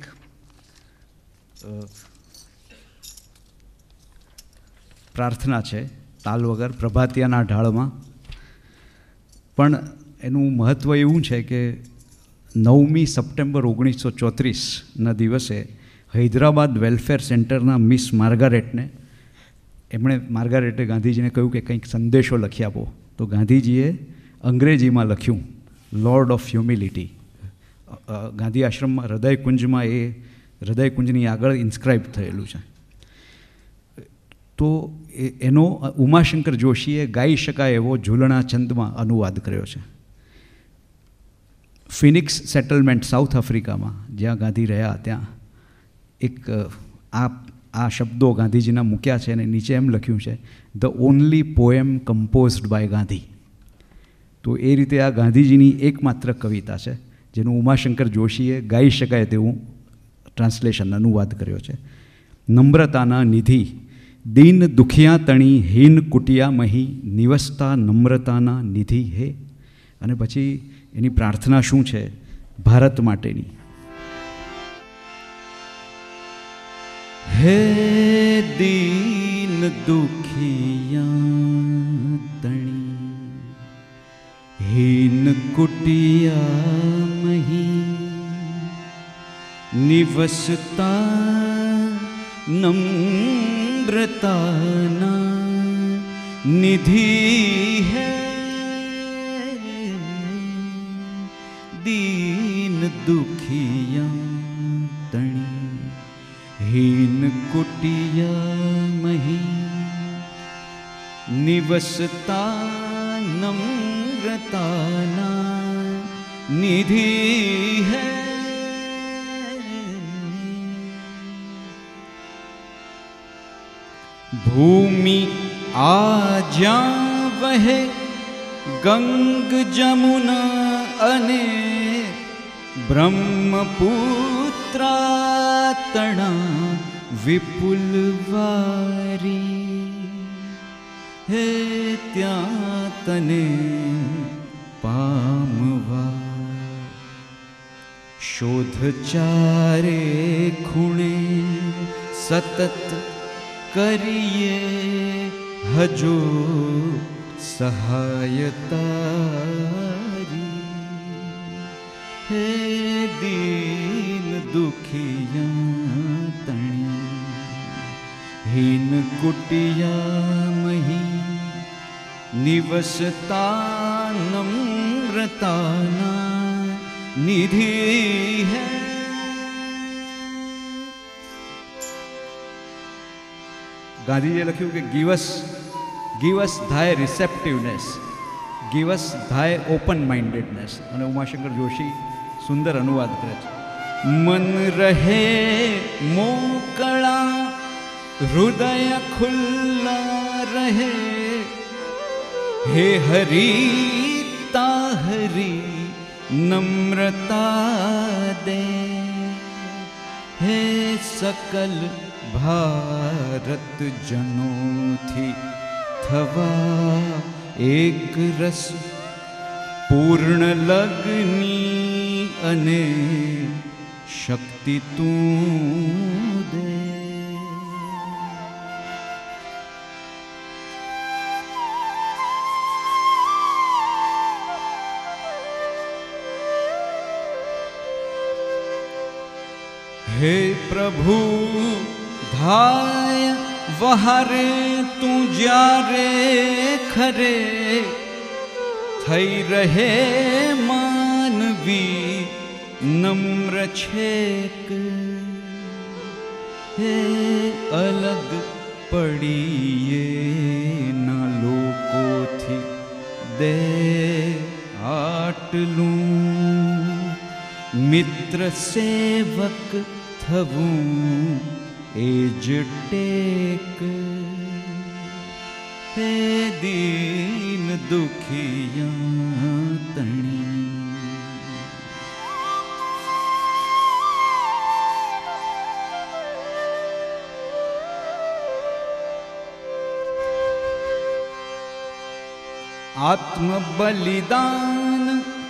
Speaker 2: પ્રાર્થના છે તાલ વગર, પ્રભાતિયાના ઢાળમાં. પણ એનું મહત્ત્વ એવું છે કે નવમી સપ્ટેમ્બર ઓગણીસો ચોત્રીસના દિવસે હૈદરાબાદ વેલફેર સેન્ટરના મિસ માર્ગારેટને એમણે માર્ગારેટે ગાંધીજીને કહ્યું કે કંઈક સંદેશો લખી આપો. તો ગાંધીજીએ અંગ્રેજીમાં લખ્યું લોર્ડ ઓફ હ્યુમિલિટી. ગાંધી આશ્રમમાં હૃદયકુંજમાં એ હૃદયકુંજની આગળ ઇન્સ્ક્રાઇબ થયેલું છે. તો એનો ઉમાશંકર જોશીએ ગાઈ શકાય એવો ઝૂલણા છંદમાં અનુવાદ કર્યો છે. ફિનિક્સ સેટલમેન્ટ સાઉથ આફ્રિકામાં જ્યાં ગાંધી રહ્યા ત્યાં એક આ આ શબ્દો ગાંધીજીના મૂક્યા છે અને નીચે એમ લખ્યું છે the only poem composed by Gandhi. તો એ રીતે આ ગાંધીજીની એકમાત્ર કવિતા છે જેનું ઉમાશંકર જોશીએ ગાઈ શકાય તેવું ટ્રાન્સલેશન અનુવાદ કર્યો છે. નમ્રતાના નિધિ દીન દુખિયા તણી હીન કુટિયા મહી નિવસતા નમ્રતાના નિધિ હે. અને પછી એની પ્રાર્થના શું છે ભારત માટેની. હે દીન દુખિયા તણી હીન કુટિયા મહી નિવસતા નમ્રતાના નિધિ હૈ. દીન દુખિયા તણી હીન કુટિયા મહી નિવસતા નમ્રતાના નિધિ હૈ. ભૂમિ આજ્યાં વહે ગંગ જમુના અને બ્રહ્મપુત્રા તણા વિપુલવારી. હે ત્યાં તને પામવા શોધ ચારે ખૂણે સતત કરીએ હજો સહાયતારી. હે દીન દુખિયા તણી હીન કુટિયા મહી નિવસતા નમ્રતાના નિધિ હૈ. ગાંધીજીએ લખ્યું કે give us give us thy receptiveness, give us thy open mindedness. અને ઉમાશંકર જોશી સુંદર અનુવાદ કરે છે. મન રહે મોકળા, હૃદય ખુલ્લા રહે, હે હરી તાહરી નમ્રતા દે, હે સકલ ભારત જનોથી થવા એક રસ, પૂર્ણ લગ્ની અને શક્તિ તું દે. હે પ્રભુ ધાય વહારે તું જ્યારે ખરે, થઈ રહે માનવી નમ્ર છેક, હે અલગ પડીએ ના લોકોથી દે આટલું, મિત્ર સેવક થવું એ જ ટેક, હે દીન દુખિયા તણી. આત્મ બલિદાન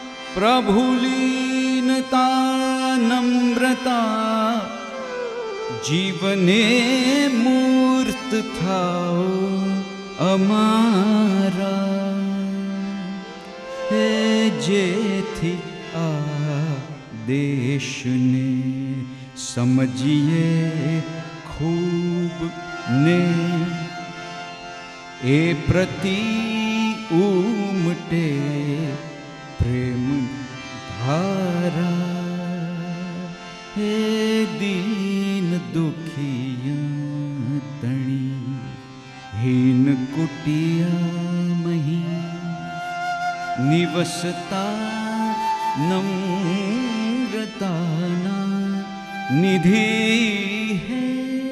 Speaker 2: પ્રભુલીનતા નમ્રતા, જીવને મૂર્ત થાઓ અમારા, હે જેથી આ દેશને સમજીએ ખૂબ ને એ પ્રતિ ઉમટે પ્રેમ ધારા, હે દીન દુખિયા તણી, હીન કુટિયા મહી નિવસતા નમ્રતાના નિધિ હે.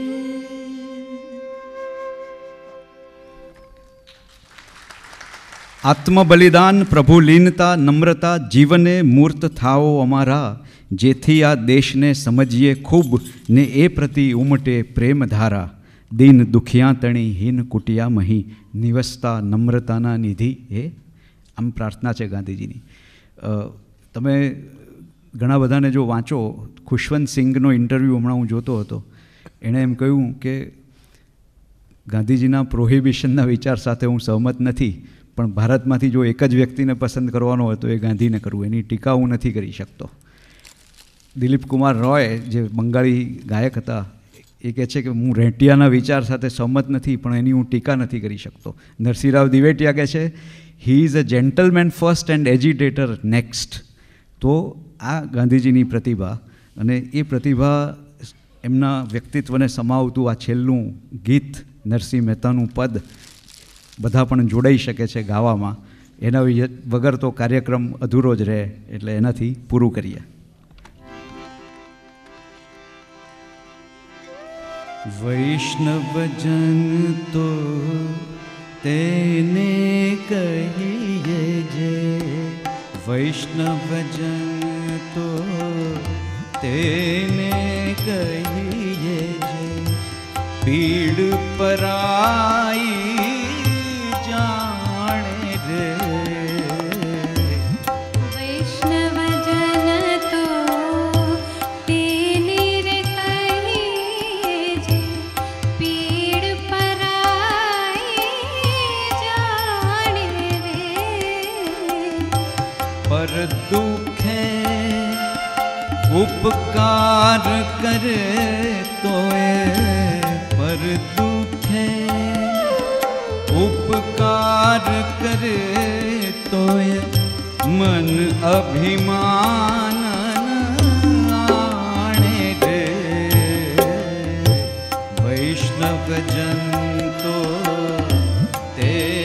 Speaker 2: આત્મબલિદાન પ્રભુલીનતા નમ્રતા, જીવને મૂર્ત થાઓ અમારા, જેથી આ દેશને સમજીએ ખૂબ ને એ પ્રતિ ઉમટે પ્રેમધારા, દીન દુખિયા તણી હીન કુટિયા મહી નિવસતા નમ્રતાના નિધિ. એ આમ પ્રાર્થના છે ગાંધીજીની. તમે ઘણા બધાને જો વાંચો, ખુશવંત સિંઘનો ઇન્ટરવ્યૂ હમણાં હું જોતો હતો, એણે એમ કહ્યું કે ગાંધીજીના પ્રોહિબિશનના વિચાર સાથે હું સહમત નથી, પણ ભારતમાંથી જો એક જ વ્યક્તિને પસંદ કરવાનો હોય તો એ ગાંધીને કરવું, એની ટીકા હું નથી કરી શકતો. દિલીપ કુમાર રોય જે બંગાળી ગાયક હતા, એ કહે છે કે હું રેટિયાના વિચાર સાથે સહમત નથી, પણ એની હું ટીકા નથી કરી શકતો. નરસિંહરાવ દિવેટિયા કહે છે he is a gentleman first and agitator next. તો આ ગાંધીજીની પ્રતિભા, અને એ પ્રતિભા એમના વ્યક્તિત્વને સમાવતું આ છેલ્લું ગીત, નરસિંહ મહેતાનું પદ બધા પણ જોડાઈ શકે છે ગાવામાં. એના વગર તો કાર્યક્રમ અધૂરો જ રહે, એટલે એનાથી પૂરું કરીએ. વૈષ્ણવજન તો તેને કહીએ જે, વૈષ્ણવજન તો તેને કહીએ જે, પીડ પરાઈ જાણે રે.
Speaker 3: વૈષ્ણવજન તો તેને રે કહીએ જે, પીડ પરાઈ જાણે રે.
Speaker 2: પર દુખે ઉપકાર કરે તોય, પર દુખે ઉપકાર કરે તોય, મન અભિમાન આણે રે. વૈષ્ણવજન તો તે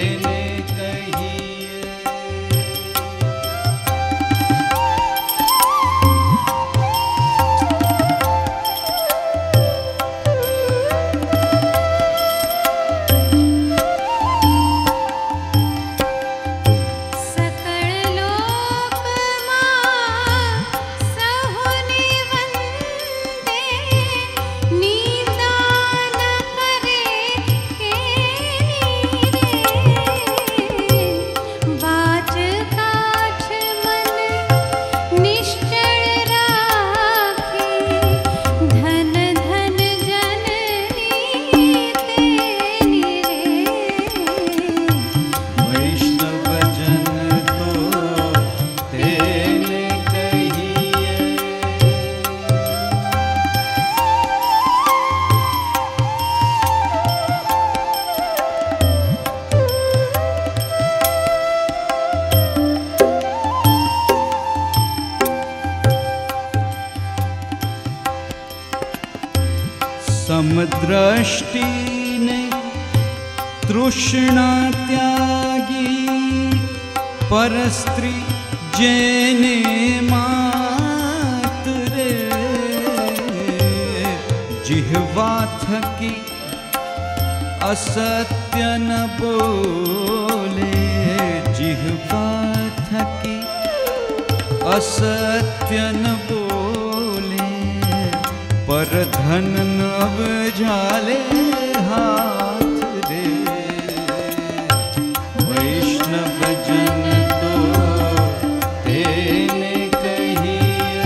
Speaker 2: समद्रष्टिने तृष्णा त्यागी परस्त्री जेने मात रे जिह्वा थकी असत्य न बोले जिह्वा थकी असत्य न बोले पर धन नव झाले हाथ रे वैष्णव जन तो तेने कहिए।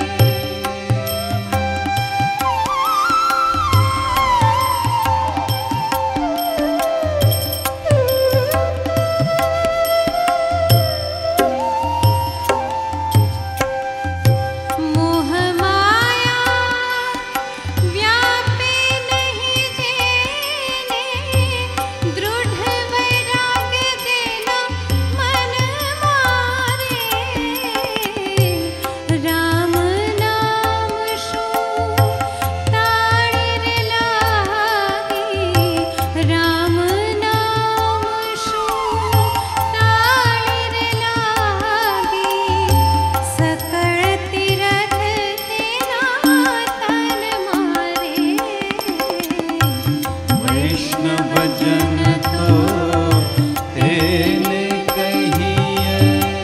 Speaker 3: मोह माया व्यापे नहीं जेने दृढ़ वैराग्य देना मन मारे राम नाम शो ताड़िर लागी राम नाम शो ताड़िर लागी सकल तीरथ तेरा तन मारे
Speaker 2: वैष्णव जन तो तेने कहिए।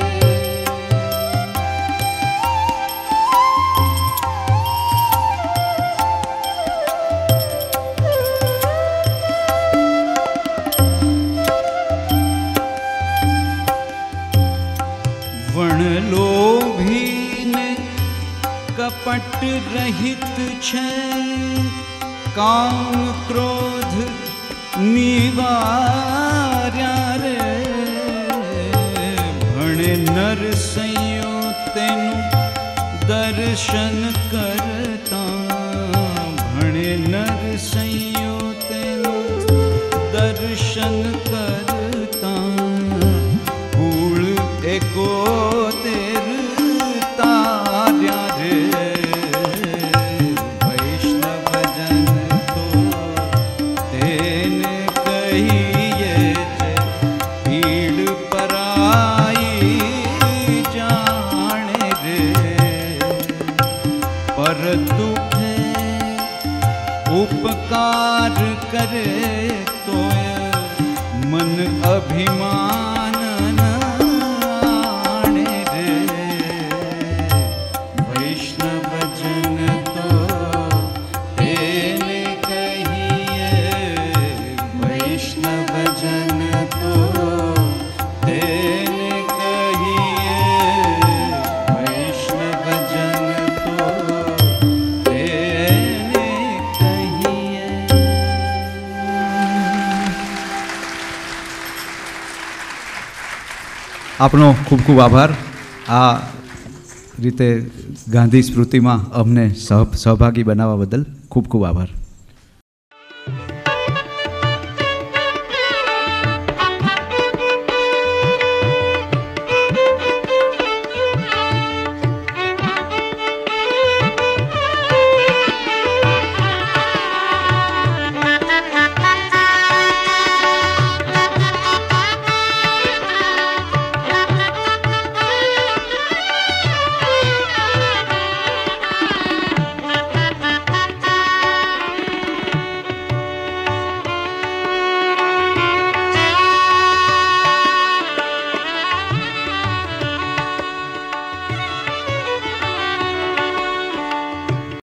Speaker 2: वण लोभी ने कपट रहित छे काम क्रोध निवार्या रे भणे नर संयो तेनु दर्शन करता भणे नर संयो तेनु दर्शन करता कूल एको तेर तार्या रे वैष्णव जन तो तेने कहिए जे पीड़ पराई जाने रे पर दुखे उपकार करे तोय मन अभिमान न आणे रे वैष्णव जन तो तेने कहिए वैष्णव जन तो तेने कहिए वैष्णव जन तो तेने कहिए। આપનો ખૂબ ખૂબ આભાર આ રીતે ગાંધી સ્મૃતિમાં અમને સહ સહભાગી બનાવવા બદલ ખૂબ ખૂબ આભાર।